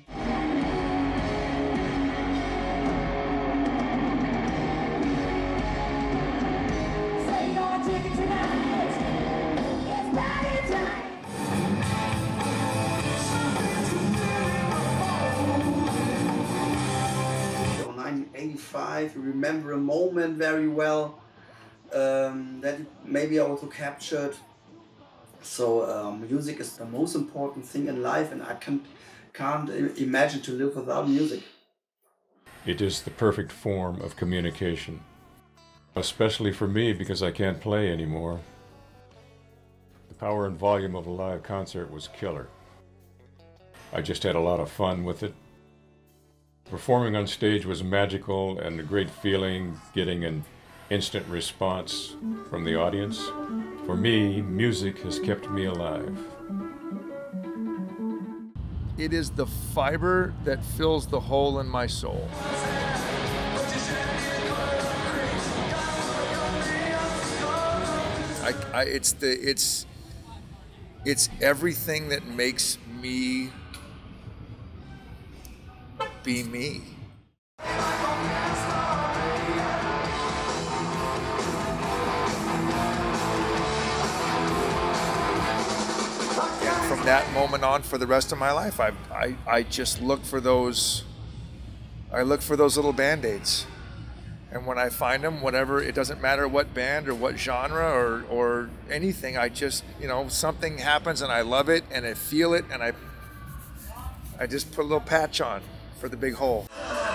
So 1985, you remember a moment very well that maybe I also captured. So music is the most important thing in life, and I can't imagine to live without music. It is the perfect form of communication, especially for me because I can't play anymore. The power and volume of a live concert was killer. I just had a lot of fun with it. Performing on stage was magical and a great feeling, getting an instant response from the audience. For me, music has kept me alive. It is the fiber that fills the hole in my soul. It's everything that makes me be me. From that moment on, for the rest of my life, I just look for those. I look for those little band-aids, and when I find them, whatever, it doesn't matter what band or what genre or anything. I just, you know, something happens and I love it and I feel it, and I just put a little patch on for the big hole.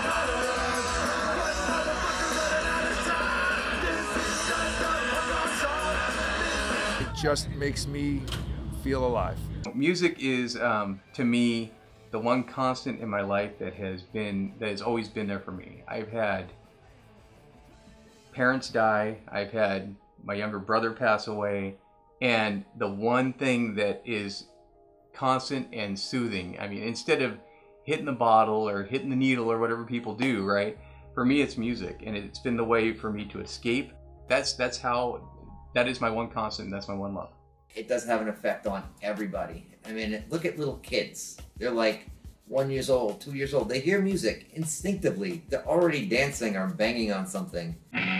It just makes me feel alive. Music is, to me, the one constant in my life that has always been there for me. I've had parents die, I've had my younger brother pass away, and the one thing that is constant and soothing, I mean, instead of hitting the bottle or hitting the needle or whatever people do, right? For me, it's music, and it's been the way for me to escape. That is my one constant, and that's my one love. It does have an effect on everybody. I mean, look at little kids. They're like 1 year old, 2 years old. They hear music instinctively. They're already dancing or banging on something.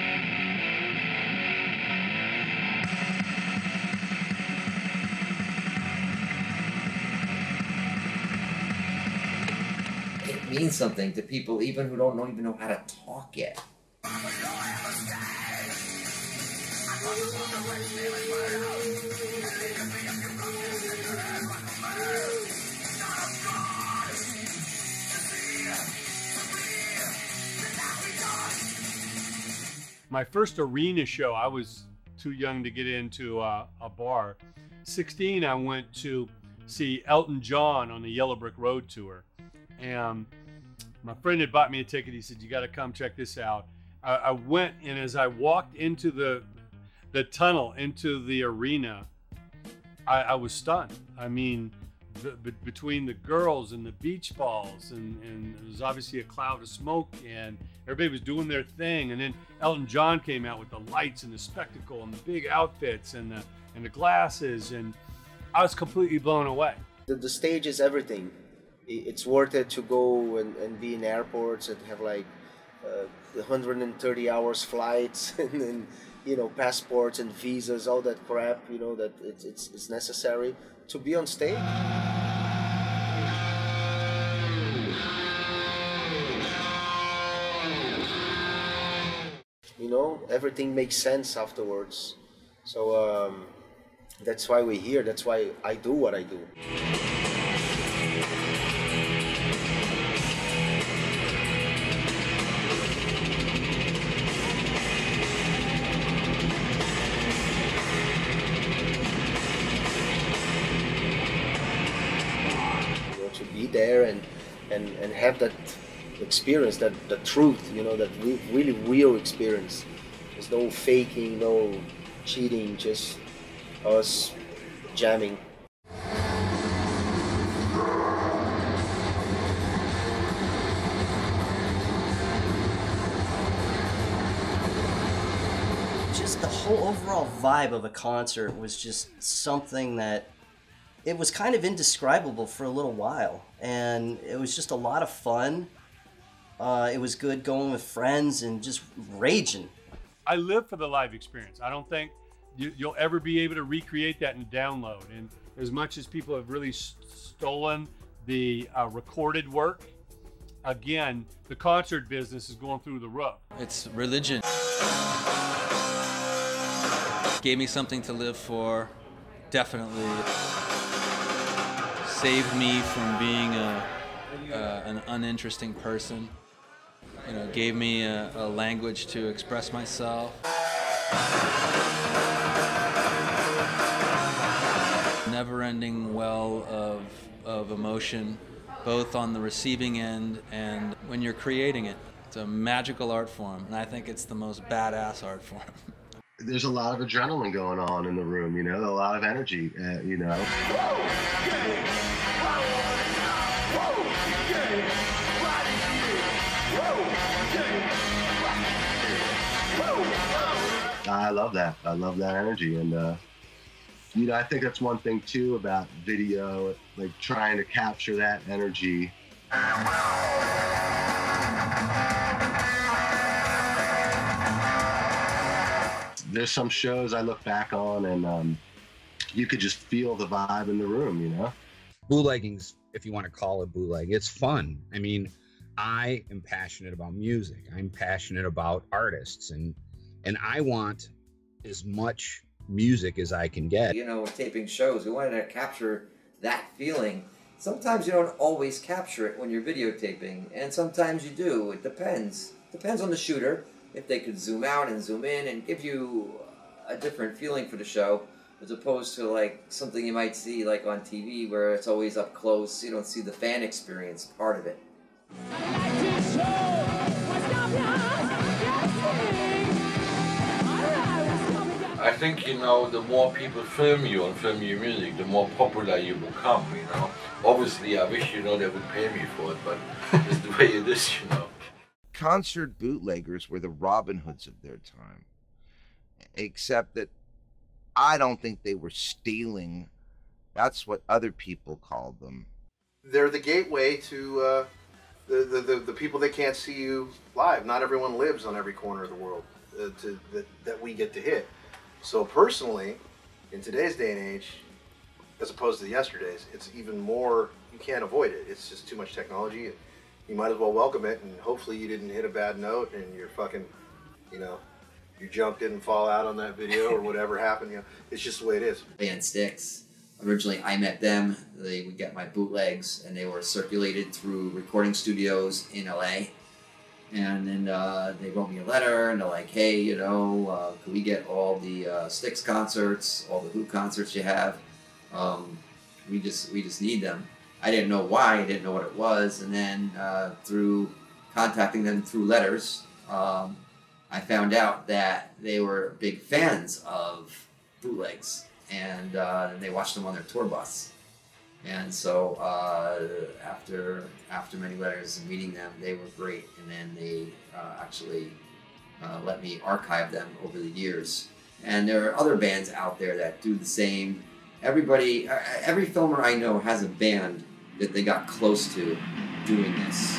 It means something to people even who don't even know how to talk yet. My first arena show, I was too young to get into a bar. 16, I went to see Elton John on the Yellow Brick Road tour. And my friend had bought me a ticket. He said, "You got to come check this out." I went, and as I walked into the tunnel, into the arena, I was stunned. I mean, between the girls and the beach balls, and there was obviously a cloud of smoke, and everybody was doing their thing, and then Elton John came out with the lights and the spectacle and the big outfits and the glasses, and I was completely blown away. The stage is everything. It's worth it to go and be in airports and have like 130 hours flights and then, you know, passports and visas, all that crap, you know, that it's necessary to be on stage. You know, everything makes sense afterwards. So that's why we're here. That's why I do what I do. To be there and have that experience, that the truth, you know, that really real experience. There's no faking, no cheating, just us jamming. Just the whole overall vibe of a concert was just something that it was kind of indescribable for a little while, and it was just a lot of fun. It was good going with friends and just raging. I live for the live experience. I don't think you'll ever be able to recreate that and download. And as much as people have really stolen the recorded work, again, the concert business is going through the roof. It's religion. Gave me something to live for, definitely. Saved me from being an uninteresting person. You know, gave me a language to express myself. Never-ending well of emotion, both on the receiving end and when you're creating it. It's a magical art form, and I think it's the most badass art form. There's a lot of adrenaline going on in the room, you know, a lot of energy, you know. I love that. I love that energy. And, you know, I think that's one thing, too, about video, like trying to capture that energy. There's some shows I look back on and you could just feel the vibe in the room, you know? Bootlegging's, if you want to call it bootleg, it's fun. I mean, I am passionate about music. I'm passionate about artists, and I want as much music as I can get. You know, with taping shows, we wanted to capture that feeling. Sometimes you don't always capture it when you're videotaping, and sometimes you do. It depends. Depends on the shooter. If they could zoom out and zoom in and give you a different feeling for the show, as opposed to like something you might see like on TV where it's always up close. You don't see the fan experience part of it. I think, you know, the more people film you and film your music, the more popular you become, you know. Obviously, I wish, you know, they would pay me for it, but it's the way it is, you know. Concert bootleggers were the Robin Hoods of their time, except that I don't think they were stealing. That's what other people called them. They're the gateway to the people that can't see you live. Not everyone lives on every corner of the world that we get to hit. So personally, in today's day and age, as opposed to yesterday's, it's even more, you can't avoid it. It's just too much technology. You might as well welcome it, and hopefully you didn't hit a bad note and you're fucking, you know, your junk didn't fall out on that video or whatever happened. You know, it's just the way it is. Band Sticks. Originally, I met them. They would get my bootlegs, and they were circulated through recording studios in LA. And then they wrote me a letter, and they're like, "Hey, you know, could we get all the Styx concerts, all the Who concerts you have? We just need them." I didn't know why, I didn't know what it was, and then through contacting them through letters, I found out that they were big fans of bootlegs, and they watched them on their tour bus. And so after many letters and meeting them, they were great, and then they actually let me archive them over the years. And there are other bands out there that do the same. Every filmer I know has a band that they got close to doing this.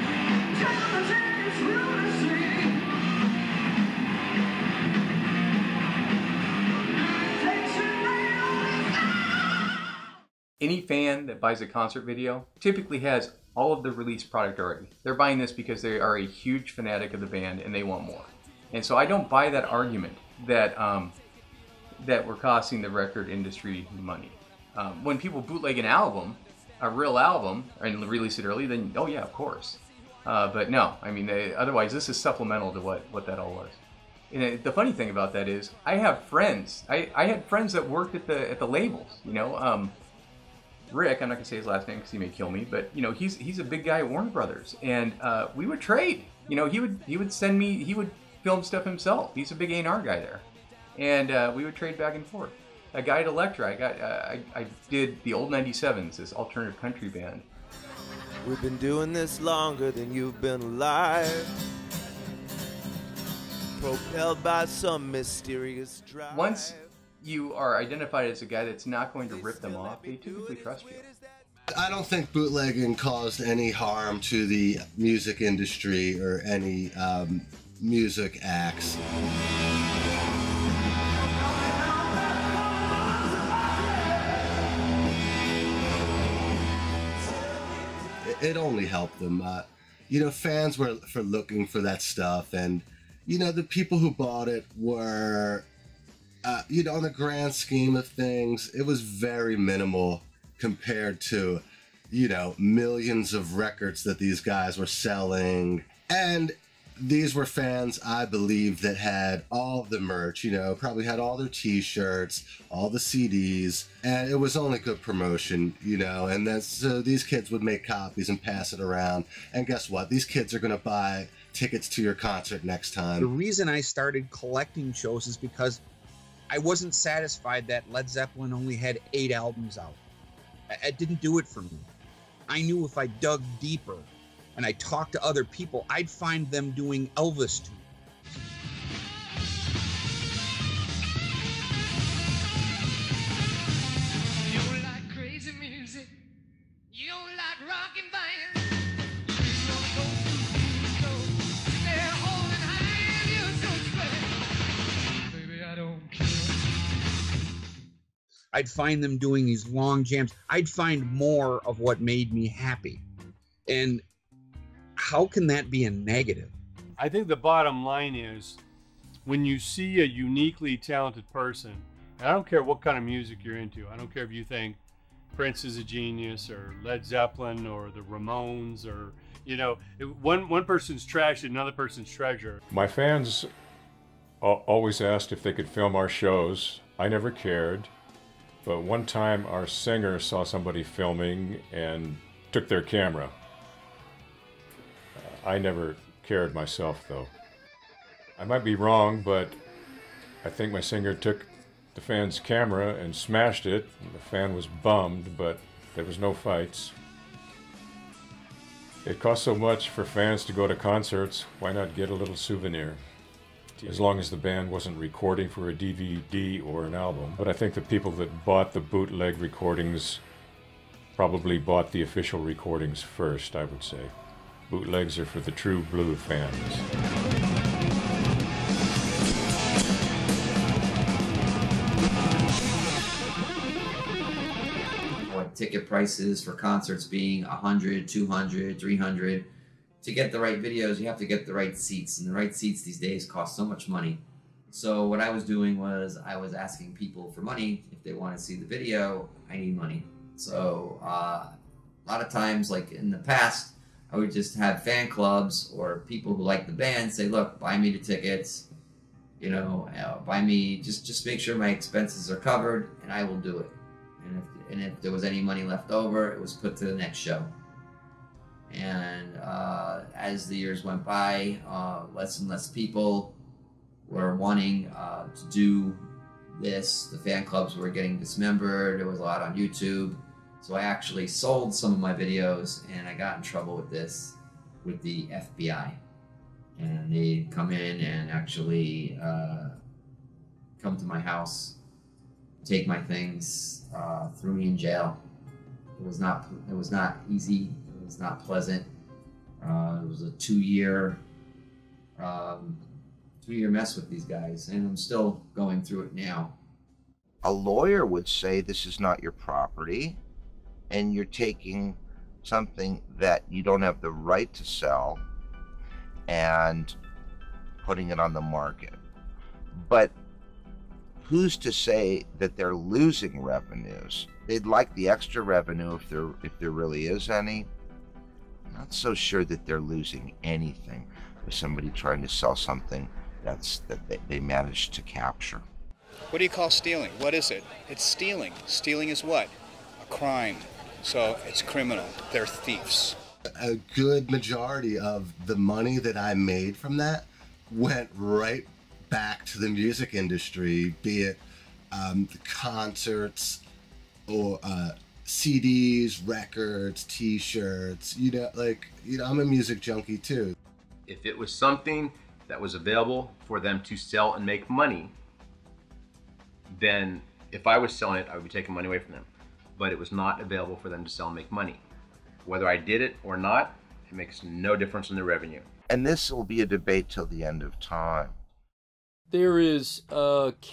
Any fan that buys a concert video typically has all of the released product already. They're buying this because they are a huge fanatic of the band and they want more. And so I don't buy that argument that that we're costing the record industry money. When people bootleg an album, a real album, and release it early, then oh yeah, of course. But no, I mean, otherwise this is supplemental to what that all was. And the funny thing about that is, I have friends. I had friends that worked at the labels. You know, Rick. I'm not gonna say his last name because he may kill me. But you know, he's a big guy at Warner Brothers, and we would trade. You know, he would send me. He would film stuff himself. He's a big A&R guy there, and we would trade back and forth. A guy at Elektra, I did the old 97s, this alternative country band. We've been doing this longer than you've been alive. Propelled by some mysterious drive. Once you are identified as a guy that's not going to rip them off, they typically trust you. I don't think bootlegging caused any harm to the music industry or any music acts. it only helped them. You know, fans were looking for that stuff, and you know, the people who bought it were, you know, in the grand scheme of things, it was very minimal compared to, you know, millions of records that these guys were selling. And these were fans, I believe, that had all of the merch, you know, probably had all their t-shirts, all the CDs, and it was only good promotion, you know, and then so these kids would make copies and pass it around, and guess what? These kids are going to buy tickets to your concert next time. The reason I started collecting shows is because I wasn't satisfied that Led Zeppelin only had 8 albums out. It didn't do it for me. I knew if I dug deeper and I talked to other people, I'd find them doing Elvis too. You like crazy music. You don't like rockin' bands. You don't go through shows. They're holding hands. You're so sweaty. Baby, I don't care. I'd find them doing these long jams. I'd find more of what made me happy. And how can that be a negative? I think the bottom line is when you see a uniquely talented person, and I don't care what kind of music you're into. I don't care if you think Prince is a genius or Led Zeppelin or the Ramones or, you know, one person's trash and another person's treasure. My fans always asked if they could film our shows. I never cared. But one time our singer saw somebody filming and took their camera. I never cared myself, though. I might be wrong, but I think my singer took the fan's camera and smashed it. The fan was bummed, but there was no fights. It costs so much for fans to go to concerts, why not get a little souvenir? As long as the band wasn't recording for a DVD or an album. But I think the people that bought the bootleg recordings probably bought the official recordings first, I would say. Bootlegs are for the true blue fans. What ticket prices for concerts being 100, 200, 300. To get the right videos, you have to get the right seats, and the right seats these days cost so much money. So what I was doing was I was asking people for money. If they want to see the video, I need money. So a lot of times, like in the past, I would just have fan clubs or people who like the band say, look, buy me the tickets, you know, buy me, just make sure my expenses are covered and I will do it. And if there was any money left over, it was put to the next show. And as the years went by, less and less people were wanting to do this. The fan clubs were getting dismembered. There was a lot on YouTube. So I actually sold some of my videos, and I got in trouble with this with the FBI. And they come in and actually come to my house, take my things, threw me in jail. It was not easy. It was not pleasant. It was a two-year mess with these guys, and I'm still going through it now. A lawyer would say this is not your property, and you're taking something that you don't have the right to sell and putting it on the market. But who's to say that they're losing revenues? They'd like the extra revenue if there really is any. I'm not so sure that they're losing anything with somebody trying to sell something that they managed to capture. What do you call stealing? What is it? It's stealing. Stealing is what? A crime. So it's criminal. They're thieves. A good majority of the money that I made from that went right back to the music industry, be it the concerts or CDs, records, t-shirts, I'm a music junkie too. If it was something that was available for them to sell and make money, then if I was selling it, I would be taking money away from them. But it was not available for them to sell and make money. Whether I did it or not, it makes no difference in the revenue. And this will be a debate till the end of time. There is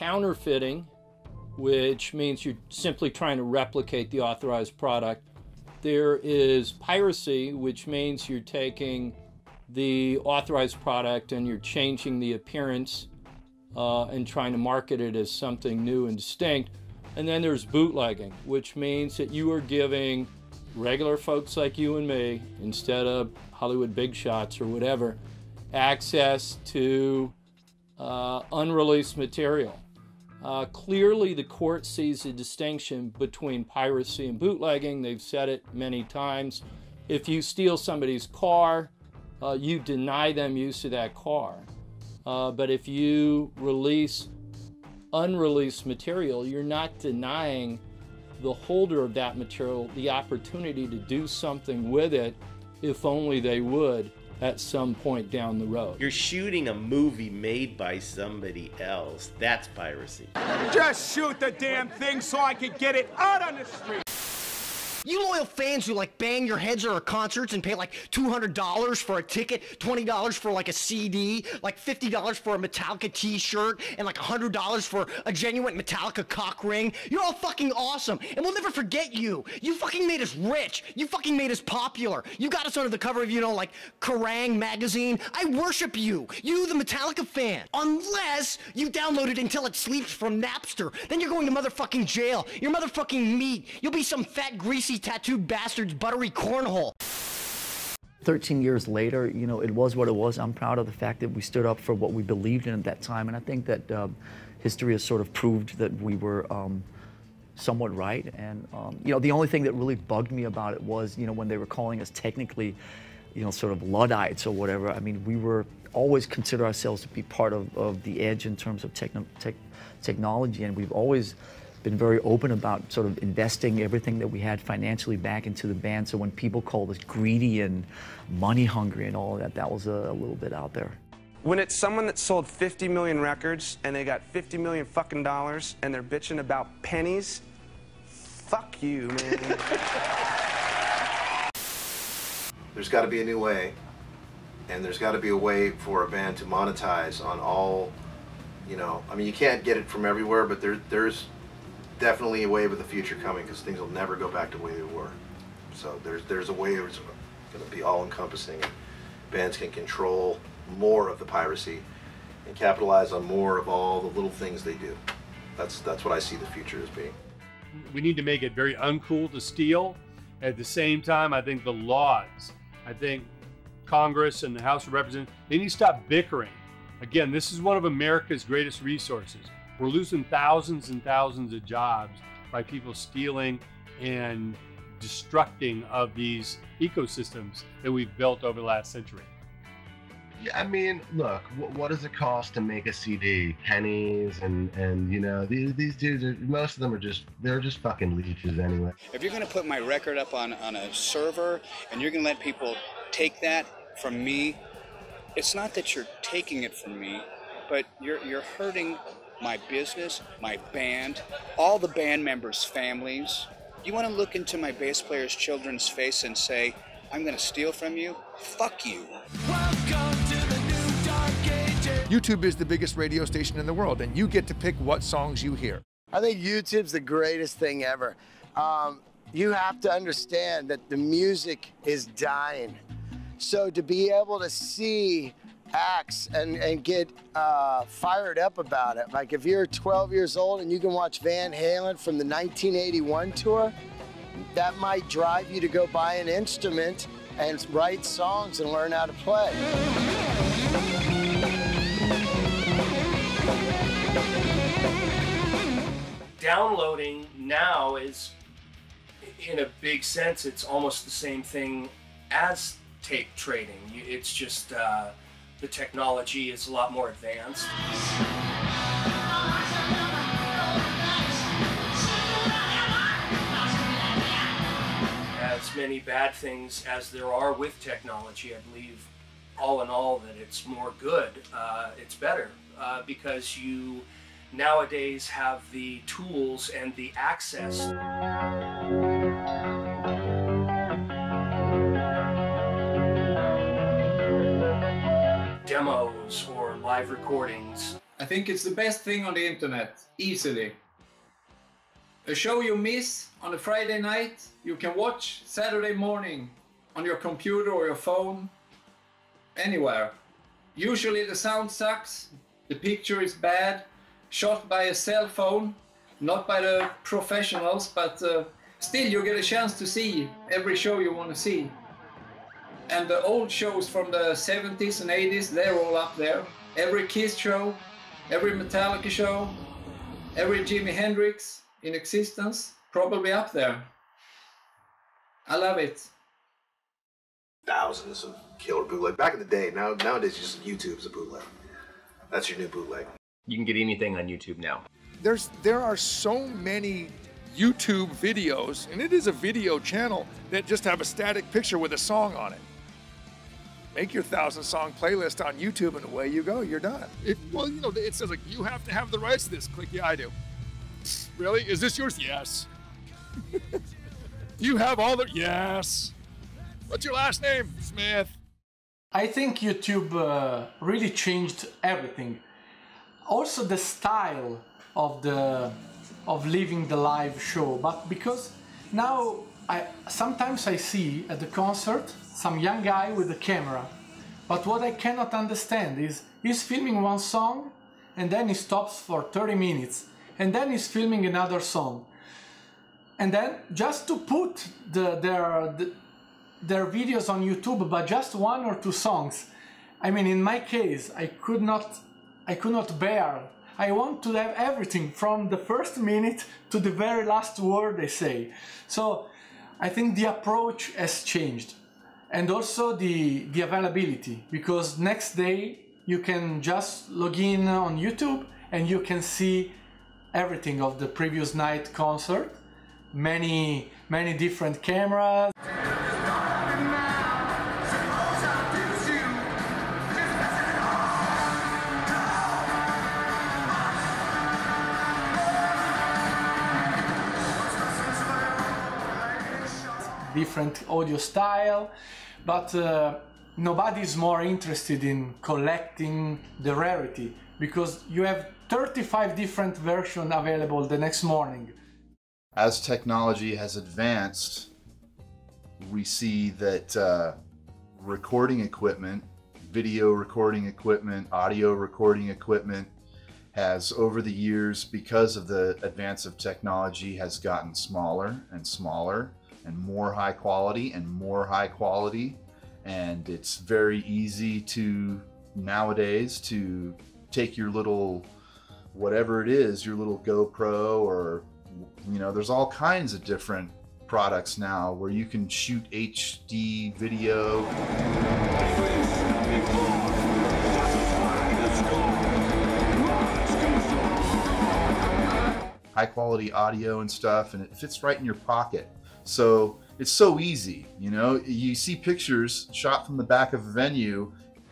counterfeiting, which means you're simply trying to replicate the authorized product. There is piracy, which means you're taking the authorized product and you're changing the appearance and trying to market it as something new and distinct. And then there's bootlegging, which means that you are giving regular folks like you and me, instead of Hollywood big shots or whatever, access to unreleased material. Clearly, the court sees a distinction between piracy and bootlegging. They've said it many times. If you steal somebody's car, you deny them use of that car. But if you release unreleased material, you're not denying the holder of that material the opportunity to do something with it, if only they would at some point down the road. You're shooting a movie made by somebody else. That's piracy. Just shoot the damn thing so I can get it out on the street. You loyal fans who like bang your heads at our concerts and pay like $200 for a ticket, $20 for like a CD, like $50 for a Metallica t-shirt, and like $100 for a genuine Metallica cock ring. You're all fucking awesome, and we'll never forget you. You fucking made us rich. You fucking made us popular. You got us under the cover of, you know, like Kerrang! Magazine. I worship you. You, the Metallica fan. Unless you download it until it sleeps from Napster. Then you're going to motherfucking jail. You're motherfucking meat. You'll be some fat, greasy, tattooed bastard's buttery cornhole. 13 years later, you know, it was what it was. I'm proud of the fact that we stood up for what we believed in at that time, and I think that history has sort of proved that we were somewhat right. And you know, the only thing that really bugged me about it was, you know, when they were calling us technically, you know, sort of Luddites or whatever. I mean, we were always consider ourselves to be part of the edge in terms of technology, and we've always been very open about sort of investing everything that we had financially back into the band. So when people called us greedy and money hungry and all of that, that was a little bit out there. When it's someone that sold 50 million records and they got 50 million fucking dollars and they're bitching about pennies, fuck you, man. There's got to be a new way, and there's got to be a way for a band to monetize on all, you know, I mean, you can't get it from everywhere, but there's definitely a wave of the future coming, because things will never go back to the way they were. So there's a way it's going to be all-encompassing. Bands can control more of the piracy and capitalize on more of all the little things they do. That's what I see the future as being. We need to make it very uncool to steal. At the same time, I think the laws, I think Congress and the House of Representatives, they need to stop bickering. Again, this is one of America's greatest resources. We're losing thousands and thousands of jobs by people stealing and destructing of these ecosystems that we've built over the last century. Yeah, I mean, look, what does it cost to make a CD? Pennies, and you know, these dudes are, most of them are they're just fucking leeches anyway. If you're going to put my record up on a server and you're going to let people take that from me, it's not that you're taking it from me, but you're hurting my business, my band, all the band members' families. You want to look into my bass player's children's face and say, I'm going to steal from you? Fuck you. YouTube is the biggest radio station in the world, and you get to pick what songs you hear. I think YouTube's the greatest thing ever. You have to understand that the music is dying. So to be able to see acts and get fired up about it, like if you're 12 years old and you can watch Van Halen from the 1981 tour, that might drive you to go buy an instrument and write songs and learn how to play. Downloading now is, in a big sense, it's almost the same thing as tape trading. It's just the technology is a lot more advanced. As many bad things as there are with technology, I believe all in all that it's more good, it's better, because you nowadays have the tools and the access. Demos or live recordings. I think it's the best thing on the internet, easily. A show you miss on a Friday night, you can watch Saturday morning on your computer or your phone, anywhere. Usually the sound sucks, the picture is bad, shot by a cell phone, not by the professionals, but still you get a chance to see every show you want to see. And the old shows from the 70s and 80s, they're all up there. Every Kiss show, every Metallica show, every Jimi Hendrix in existence, probably up there. I love it. Thousands of killer bootleg. Back in the day, nowadays just YouTube's a bootleg. That's your new bootleg. You can get anything on YouTube now. There are so many YouTube videos, and it is a video channel, that just have a static picture with a song on it. Make your 1,000-song playlist on YouTube, and away you go. You're done. Well, you know, it says like you have to have the rights to this. Click, yeah, I do. Really? Is this yours? Yes. You have all the yes. What's your last name? Smith. I think YouTube really changed everything. Also the style of living the live show, but because now sometimes I see at the concert some young guy with a camera, but what I cannot understand is he's filming one song and then he stops for 30 minutes and then he's filming another song, and then just to put their videos on YouTube, but just 1 or 2 songs. I mean, in my case, I could not bear. I want to have everything from the first minute to the very last word they say. So I think the approach has changed, and also the availability, because next day you can just log in on YouTube and you can see everything of the previous night concert, many different cameras. Different audio style, but nobody's more interested in collecting the rarity, because you have 35 different versions available the next morning. As technology has advanced, we see that recording equipment, video recording equipment, audio recording equipment has, over the years, because of the advance of technology, has gotten smaller and smaller, and more high quality and more high quality. And it's very easy to, nowadays, to take your little, whatever it is, your little GoPro, or, you know, there's all kinds of different products now where you can shoot HD video. High quality audio and stuff, and it fits right in your pocket. So it's so easy, you know. You see pictures shot from the back of a venue,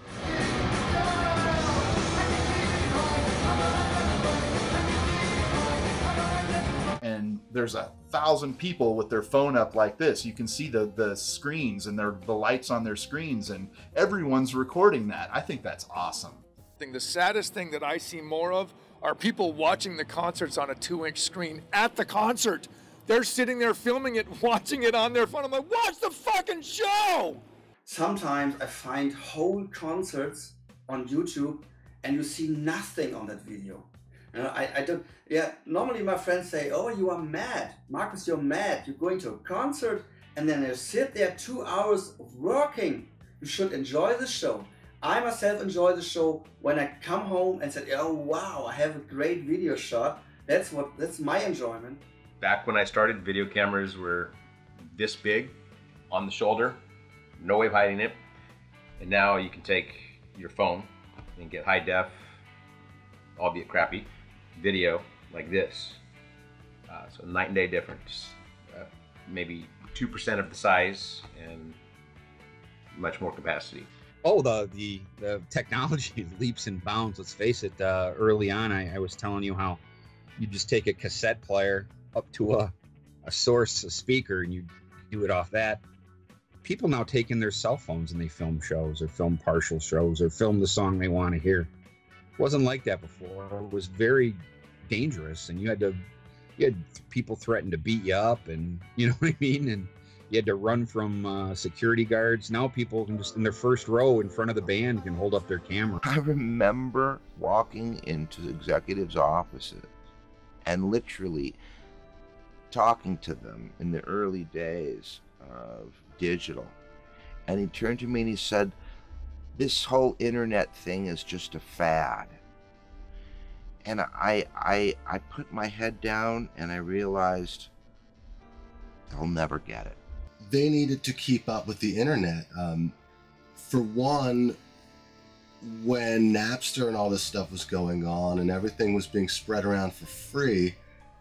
and there's 1,000 people with their phone up like this. You can see the screens and the lights on their screens, and everyone's recording that. I think that's awesome. The saddest thing that I see more of are people watching the concerts on a 2-inch screen at the concert. They're sitting there filming it, watching it on their phone. I'm like, watch the fucking show! Sometimes I find whole concerts on YouTube and you see nothing on that video. You know, I don't, yeah, normally my friends say, oh, you are mad. Marcus, you're mad. You're going to a concert and then you sit there 2 hours working. You should enjoy the show. I myself enjoy the show when I come home and say, oh, wow, I have a great video shot. That's my enjoyment. Back when I started, video cameras were this big on the shoulder, no way of hiding it. And now you can take your phone and get high def, albeit crappy, video like this. So night and day difference. Maybe 2% of the size and much more capacity. Oh, the technology leaps and bounds. Let's face it. Early on, I was telling you how you just take a cassette player up to a source, a speaker, and you do it off that. People now take in their cell phones and they film shows or film partial shows or film the song they want to hear. It wasn't like that before. It was very dangerous, and you had to You had people threaten to beat you up, and you know what I mean? And you had to run from security guards. Now people can just, in their first row in front of the band, can hold up their camera. I remember walking into executives' offices and literally talking to them in the early days of digital. And he turned to me and he said, "This whole internet thing is just a fad." And I put my head down and I realized they'll never get it. They needed to keep up with the internet. For one, when Napster and all this stuff was going on and everything was being spread around for free,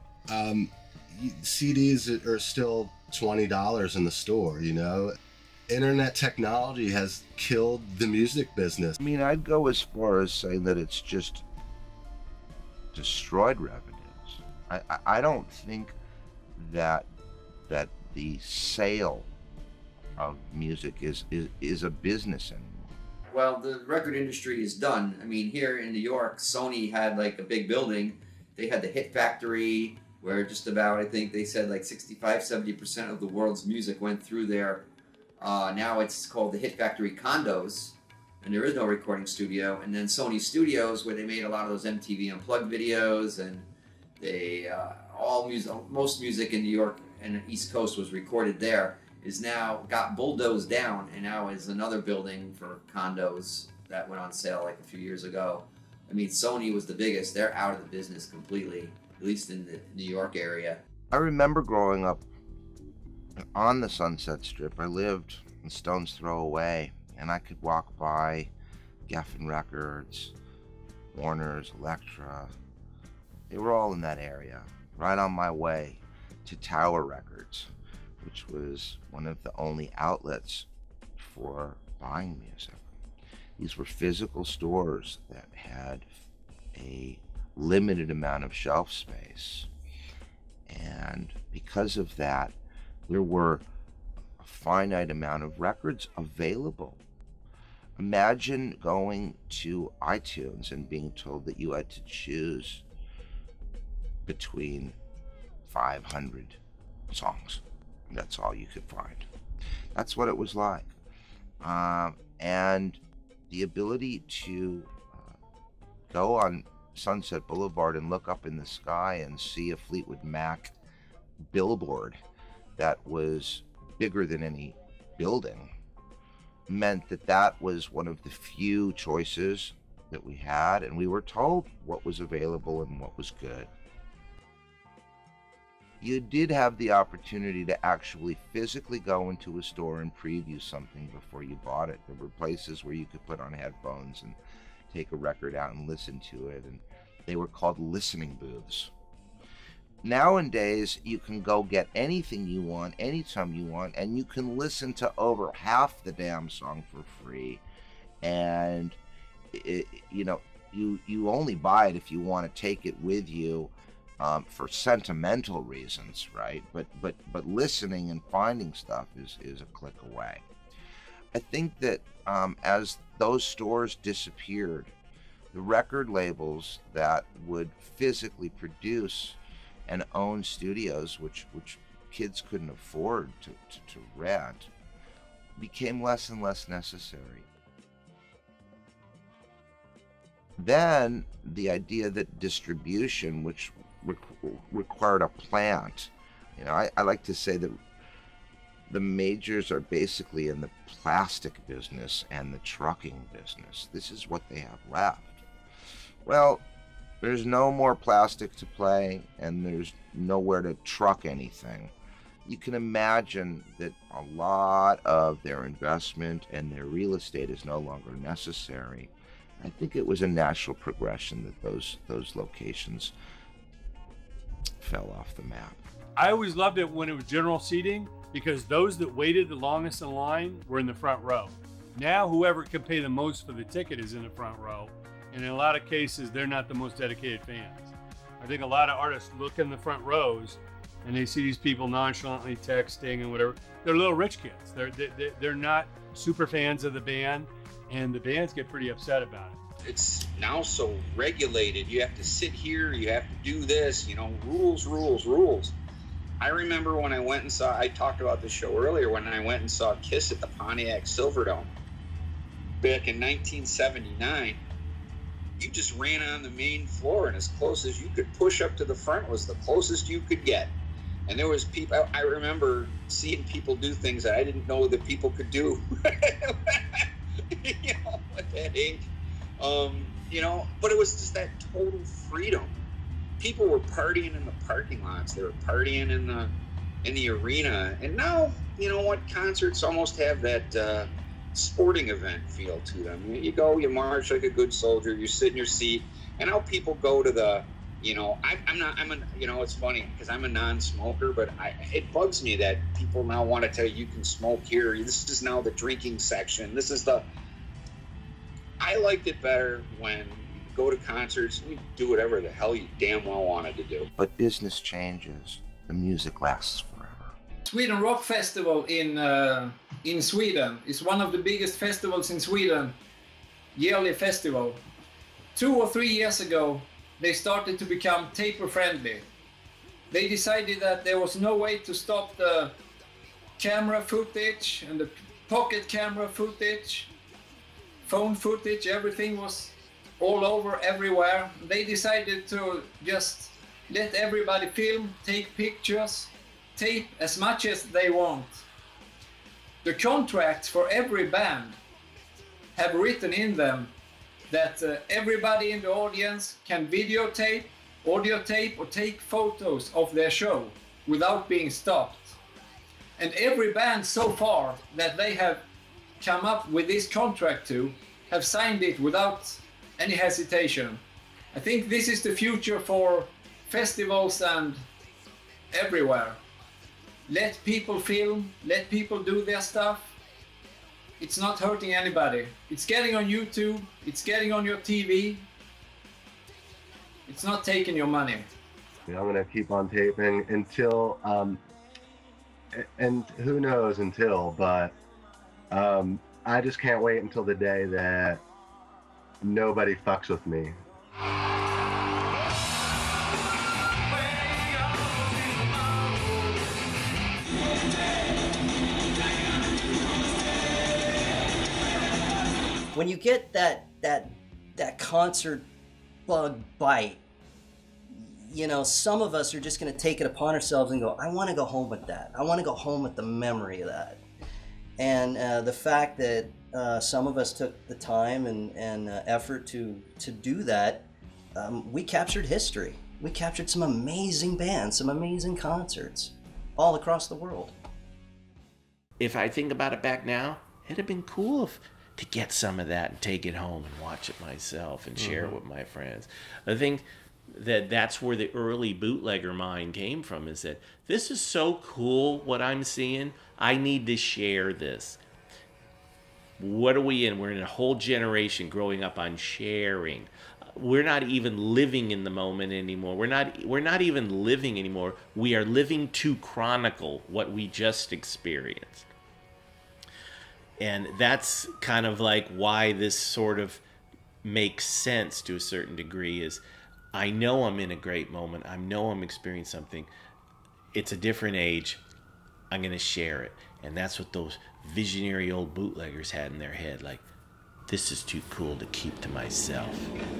CDs are still $20 in the store, you know? Internet technology has killed the music business. I mean, I'd go as far as saying that it's just destroyed revenues. I don't think that the sale of music is a business anymore. Well, the record industry is done. I mean, here in New York, Sony had like a big building. They had the Hit Factory, where just about, I think they said like 65-70% of the world's music went through there. Now it's called the Hit Factory Condos, and there is no recording studio. And then Sony Studios, where they made a lot of those MTV Unplugged videos, and they most music in New York and the East Coast was recorded there, is now got bulldozed down, and now is another building for condos that went on sale like a few years ago. I mean, Sony was the biggest. They're out of the business completely, at least in the New York area. I remember growing up on the Sunset Strip. I lived a stone's throw away, and I could walk by Geffen Records, Warner's, Elektra. They were all in that area, right on my way to Tower Records, which was one of the only outlets for buying music. These were physical stores that had a limited amount of shelf space. And because of that, there were a finite amount of records available. Imagine going to iTunes and being told that you had to choose between 500 songs. That's all you could find. That's what it was like. And the ability to go on Sunset Boulevard and look up in the sky and see a Fleetwood Mac billboard that was bigger than any building meant that that was one of the few choices that we had, and we were told what was available and what was good. You did have the opportunity to actually physically go into a store and preview something before you bought it. There were places where you could put on headphones and take a record out and listen to it, and they were called listening booths. Nowadays, you can go get anything you want, anytime you want, and you can listen to over half the damn song for free. And you only buy it if you want to take it with you for sentimental reasons, right? But listening and finding stuff is a click away. I think that as those stores disappeared, the record labels that would physically produce and own studios, which kids couldn't afford to rent, became less and less necessary. Then the idea that distribution, which required a plant, I like to say that the majors are basically in the plastic business and the trucking business. This is what they have left. Well, there's no more plastic to play, and there's nowhere to truck anything. You can imagine that a lot of their investment and their real estate is no longer necessary. I think it was a natural progression that those locations fell off the map. I always loved it when it was general seating, because those that waited the longest in line were in the front row. Now whoever can pay the most for the ticket is in the front row. And in a lot of cases, they're not the most dedicated fans. I think a lot of artists look in the front rows and they see these people nonchalantly texting and whatever. They're little rich kids. They're not super fans of the band, and the bands get pretty upset about it. it's now so regulated. You have to sit here, you have to do this, you know, rules, rules, rules. I remember when I went and saw, I talked about this show earlier, when I went and saw Kiss at the Pontiac Silverdome back in 1979. You just ran on the main floor, and as close as you could push up to the front was the closest you could get. And there was people, I remember seeing people do things that I didn't know that people could do. You know, at that age. You know, but it was just that total freedom. People were partying in the parking lots. They were partying in the arena. And now, you know what, concerts almost have that sporting event feel to them. You go, you march like a good soldier, you sit in your seat, and now people go to the, you know, you know, it's funny because I'm a non-smoker, but it bugs me that people now want to tell you can smoke here. This is now the drinking section. This is I liked it better when you go to concerts and you do whatever the hell you damn well wanted to do. But business changes, the music lasts forever. Sweden Rock Festival in Sweden is one of the biggest festivals in Sweden, yearly festival. 2 or 3 years ago, they started to become taper friendly. They decided that there was no way to stop the camera footage and the pocket camera footage, phone footage, everything was all over everywhere. They decided to just let everybody film, take pictures, tape as much as they want. The contracts for every band have written in them that everybody in the audience can videotape, audio tape, or take photos of their show without being stopped. And every band so far that they have come up with this contract to have signed it without any hesitation. I think this is the future for festivals and everywhere. Let people film, let people do their stuff. It's not hurting anybody. It's getting on YouTube, it's getting on your TV. It's not taking your money. I'm gonna keep on taping until, and who knows until, but I just can't wait until the day that nobody fucks with me. When you get that concert bug bite, you know, some of us are just going to take it upon ourselves and go, I want to go home with that. I want to go home with the memory of that. And the fact that some of us took the time and effort to do that, we captured history. We captured some amazing bands, some amazing concerts all across the world. If I think about it back now, it'd have been cool to get some of that and take it home and watch it myself and share it with my friends. I think that's where the early bootlegger mind came from, is that this is so cool what I'm seeing. I need to share this. What are we in? We're in a whole generation growing up on sharing. We're not even living in the moment anymore. We're not even living anymore. We are living to chronicle what we just experienced. And that's kind of like why this sort of makes sense to a certain degree, is I know I'm in a great moment. I know I'm experiencing something. It's a different age. I'm going to share it. And that's what those visionary old bootleggers had in their head. Like, this is too cool to keep to myself.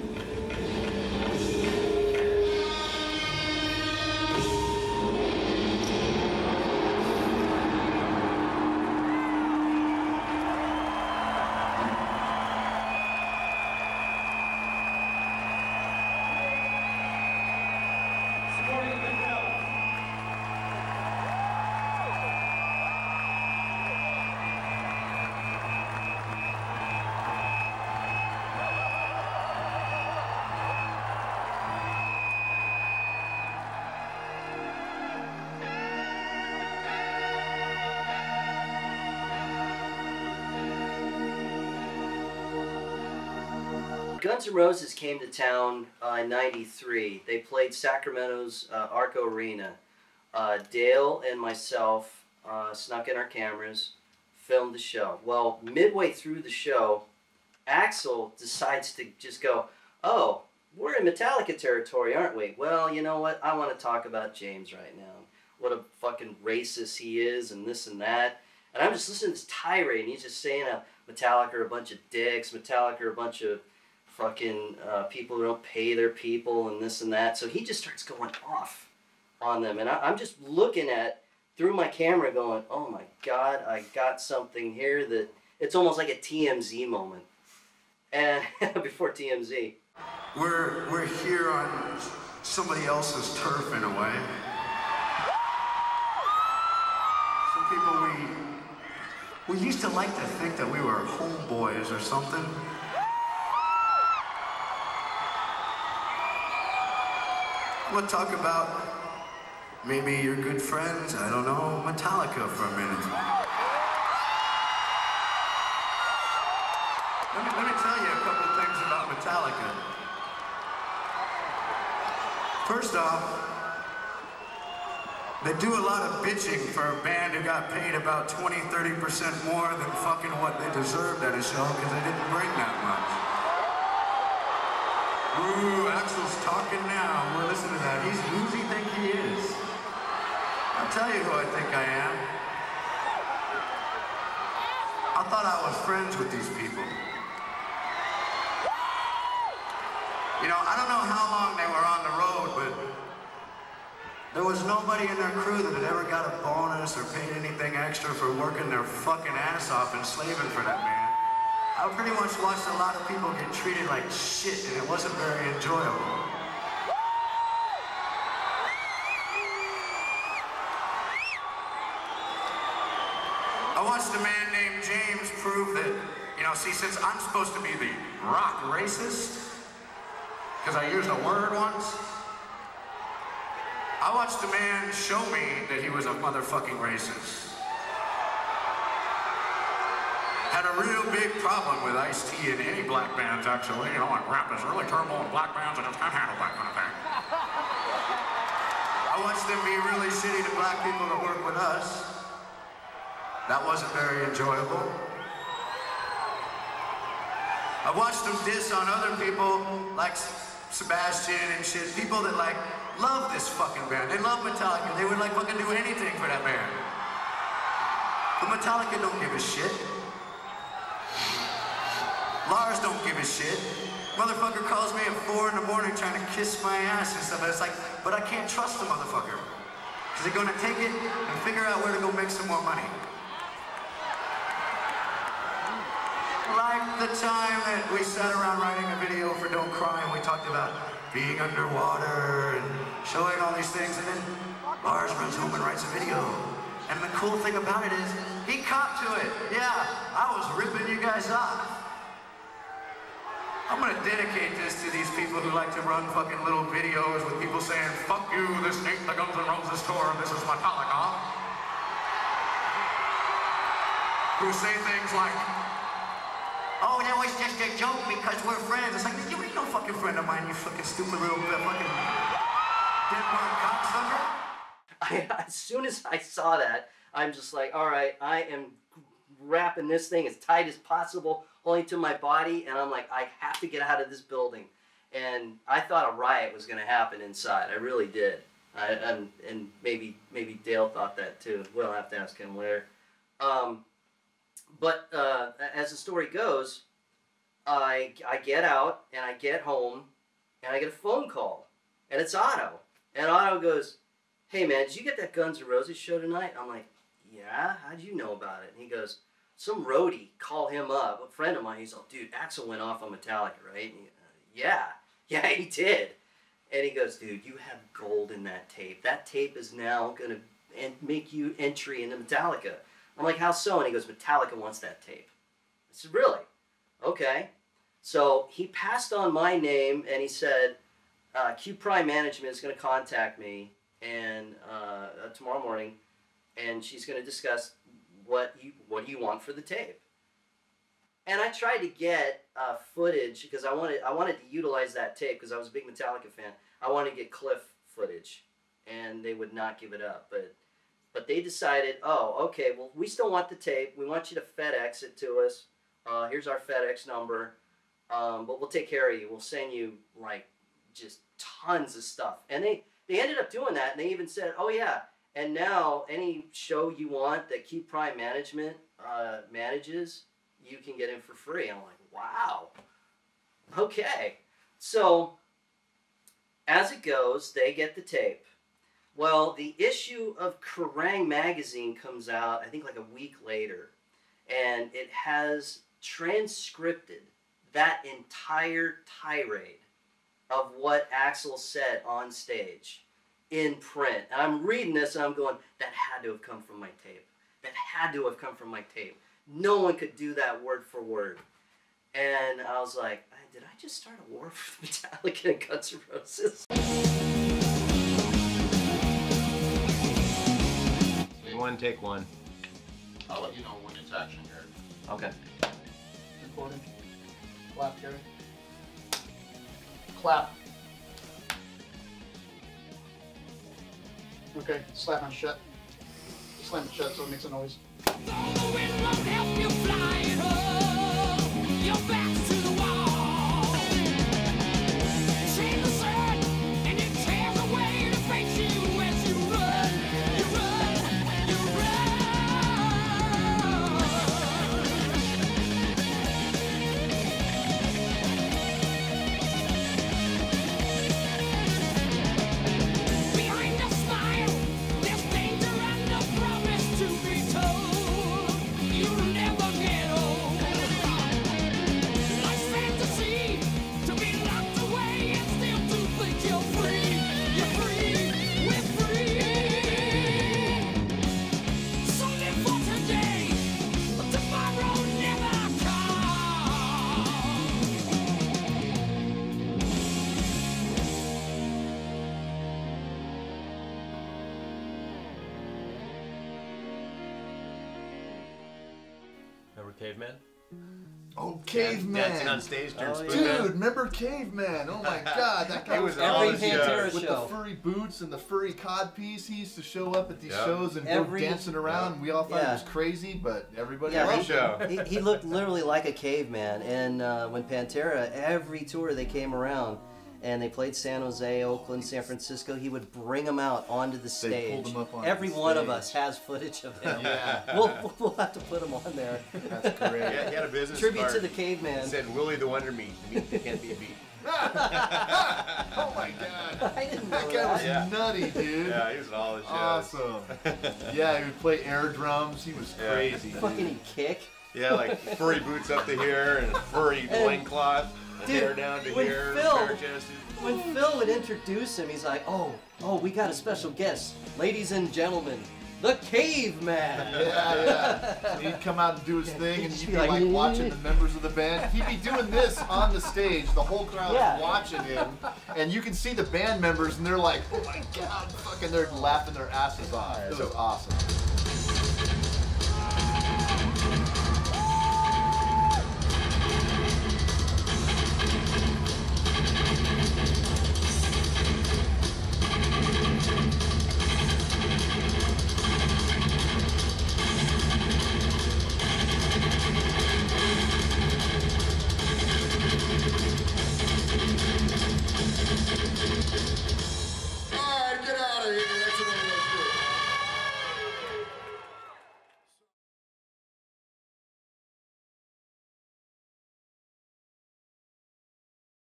Guns N' Roses came to town in '93. They played Sacramento's Arco Arena. Dale and myself snuck in our cameras, filmed the show. Well, midway through the show, Axl decides to just go, oh, we're in Metallica territory, aren't we? Well, you know what? I want to talk about James right now. What a fucking racist he is and this and that. And I'm just listening to this tirade, and he's just saying Metallica are a bunch of dicks, Metallica are a bunch of fucking people who don't pay their people and this and that. So he just starts going off on them. And I'm just looking through my camera going, oh my God, I got something here that, it's almost like a TMZ moment. And before TMZ. We're here on somebody else's turf in a way. Some people we used to like to think that we were homeboys or something. We'll talk about maybe you're good friends, I don't know, Metallica for a minute. Let me tell you a couple things about Metallica. First off, they do a lot of bitching for a band who got paid about 20–30% more than fucking what they deserved at a show because they didn't bring that much. Ooh, Axl's talking now. We're listening to that. Who's he think he is? I'll tell you who I think I am. I thought I was friends with these people. You know, I don't know how long they were on the road, but there was nobody in their crew that had ever got a bonus or paid anything extra for working their fucking ass off and slaving for that man. I pretty much watched a lot of people get treated like shit, and it wasn't very enjoyable. I watched a man named James prove that, you know, see, since I'm supposed to be the rock racist, because I used a word once, I watched a man show me that he was a motherfucking racist. Had a real big problem with Ice-T and any black bands, actually. You know, and rap is really terrible in black bands and just can't handle that kind of thing. I watched them be really shitty to black people that work with us. That wasn't very enjoyable. I watched them diss on other people like Sebastian and shit. People that like love this fucking band. They love Metallica. They would like fucking do anything for that band. But Metallica don't give a shit. Lars don't give a shit. Motherfucker calls me at 4 in the morning trying to kiss my ass and stuff. And it's like, but I can't trust the motherfucker. Because they're gonna take it and figure out where to go make some more money. Like the time that we sat around writing a video for Don't Cry and we talked about being underwater and showing all these things, and then Lars runs home and writes a video. And the cool thing about it is, he copped to it. Yeah, I was ripping you guys off. I'm gonna dedicate this to these people who like to run fucking little videos with people saying, fuck you, this ain't the Guns N' Roses tour, this is Metallica. Who say things like, oh, that was just a joke because we're friends. It's like, you ain't no fucking friend of mine, you fucking stupid little fucking Denmark cocksucker. As soon as I saw that, I'm just like, all right, I am wrapping this thing as tight as possible, only to my body, and I'm like, I have to get out of this building. And I thought a riot was going to happen inside. I really did. And maybe Dale thought that too. We'll have to ask him later. But as the story goes, I get out, and I get home, and I get a phone call, and it's Otto. And Otto goes, hey man, did you get that Guns N' Roses show tonight? I'm like, yeah, how'd you know about it? And he goes, some roadie called him up, a friend of mine. He's like, dude, Axl went off on Metallica, right? And yeah, he did. And he goes, dude, you have gold in that tape. That tape is now going to make you entry into Metallica. I'm like, how so? And he goes, Metallica wants that tape. I said, really? Okay. So he passed on my name, and he said, Q Prime Management is going to contact me and tomorrow morning, and she's going to discuss what do you want for the tape. And I tried to get footage because I wanted to utilize that tape because I was a big Metallica fan. I wanted to get Cliff footage, and they would not give it up. But they decided, oh, okay, well, we still want the tape. We want you to FedEx it to us. Here's our FedEx number. But we'll take care of you. We'll send you like just tons of stuff. And they ended up doing that, and they even said, oh yeah, and now any show you want that Keep Prime Management manages, you can get in for free. I'm like, wow. Okay. So as it goes, they get the tape. Well, the issue of Kerrang! Magazine comes out, I think like a week later, and it has transcripted that entire tirade of what Axl said on stage in print. And I'm reading this and I'm going, that had to have come from my tape. That had to have come from my tape. No one could do that word for word. And I was like, did I just start a war with Metallica and Guns N' Roses? One, take one. I'll let you know when it's action here. Okay. Recording. Clap, Gary. Clap. Okay, slam it shut. Slam it shut so it makes a noise. Caveman? Oh, Caveman! Dancing on stage during Spoon Dude, Man. remember Caveman? Oh my God, that guy was every Pantera with the furry boots and the furry codpiece. He used to show up at these shows and go dancing around. We all thought he was crazy, but everybody loved him. He looked literally like a caveman. And when Pantera, every tour they came around, and they played San Jose, Oakland, San Francisco, he would bring them out onto the stage. They pulled him up onto Every the one of stage. us has footage of him. Yeah. We'll have to put him on there. That's great. Yeah, he had a business Tribute card to the caveman. that said Willie the Wonder Meat. The meat that can't be beat. Oh my God. I didn't That know guy was that. nutty, dude. Yeah, he was in all the shows. Awesome. Yeah, he would play air drums. He was crazy. Fucking he'd kick. Yeah, like furry boots up to here and a furry loincloth, Dude, hair down to when here, Phil- bare chested. When Phil would introduce him, he's like, oh, we got a special guest. Ladies and gentlemen, the Caveman. Yeah. He'd come out and do his thing, and you'd be like watching the members of the band. He'd be doing this on the stage. The whole crowd is watching him, and you can see the band members, and they're like, oh my God, fucking, they're laughing their asses off. It was awesome.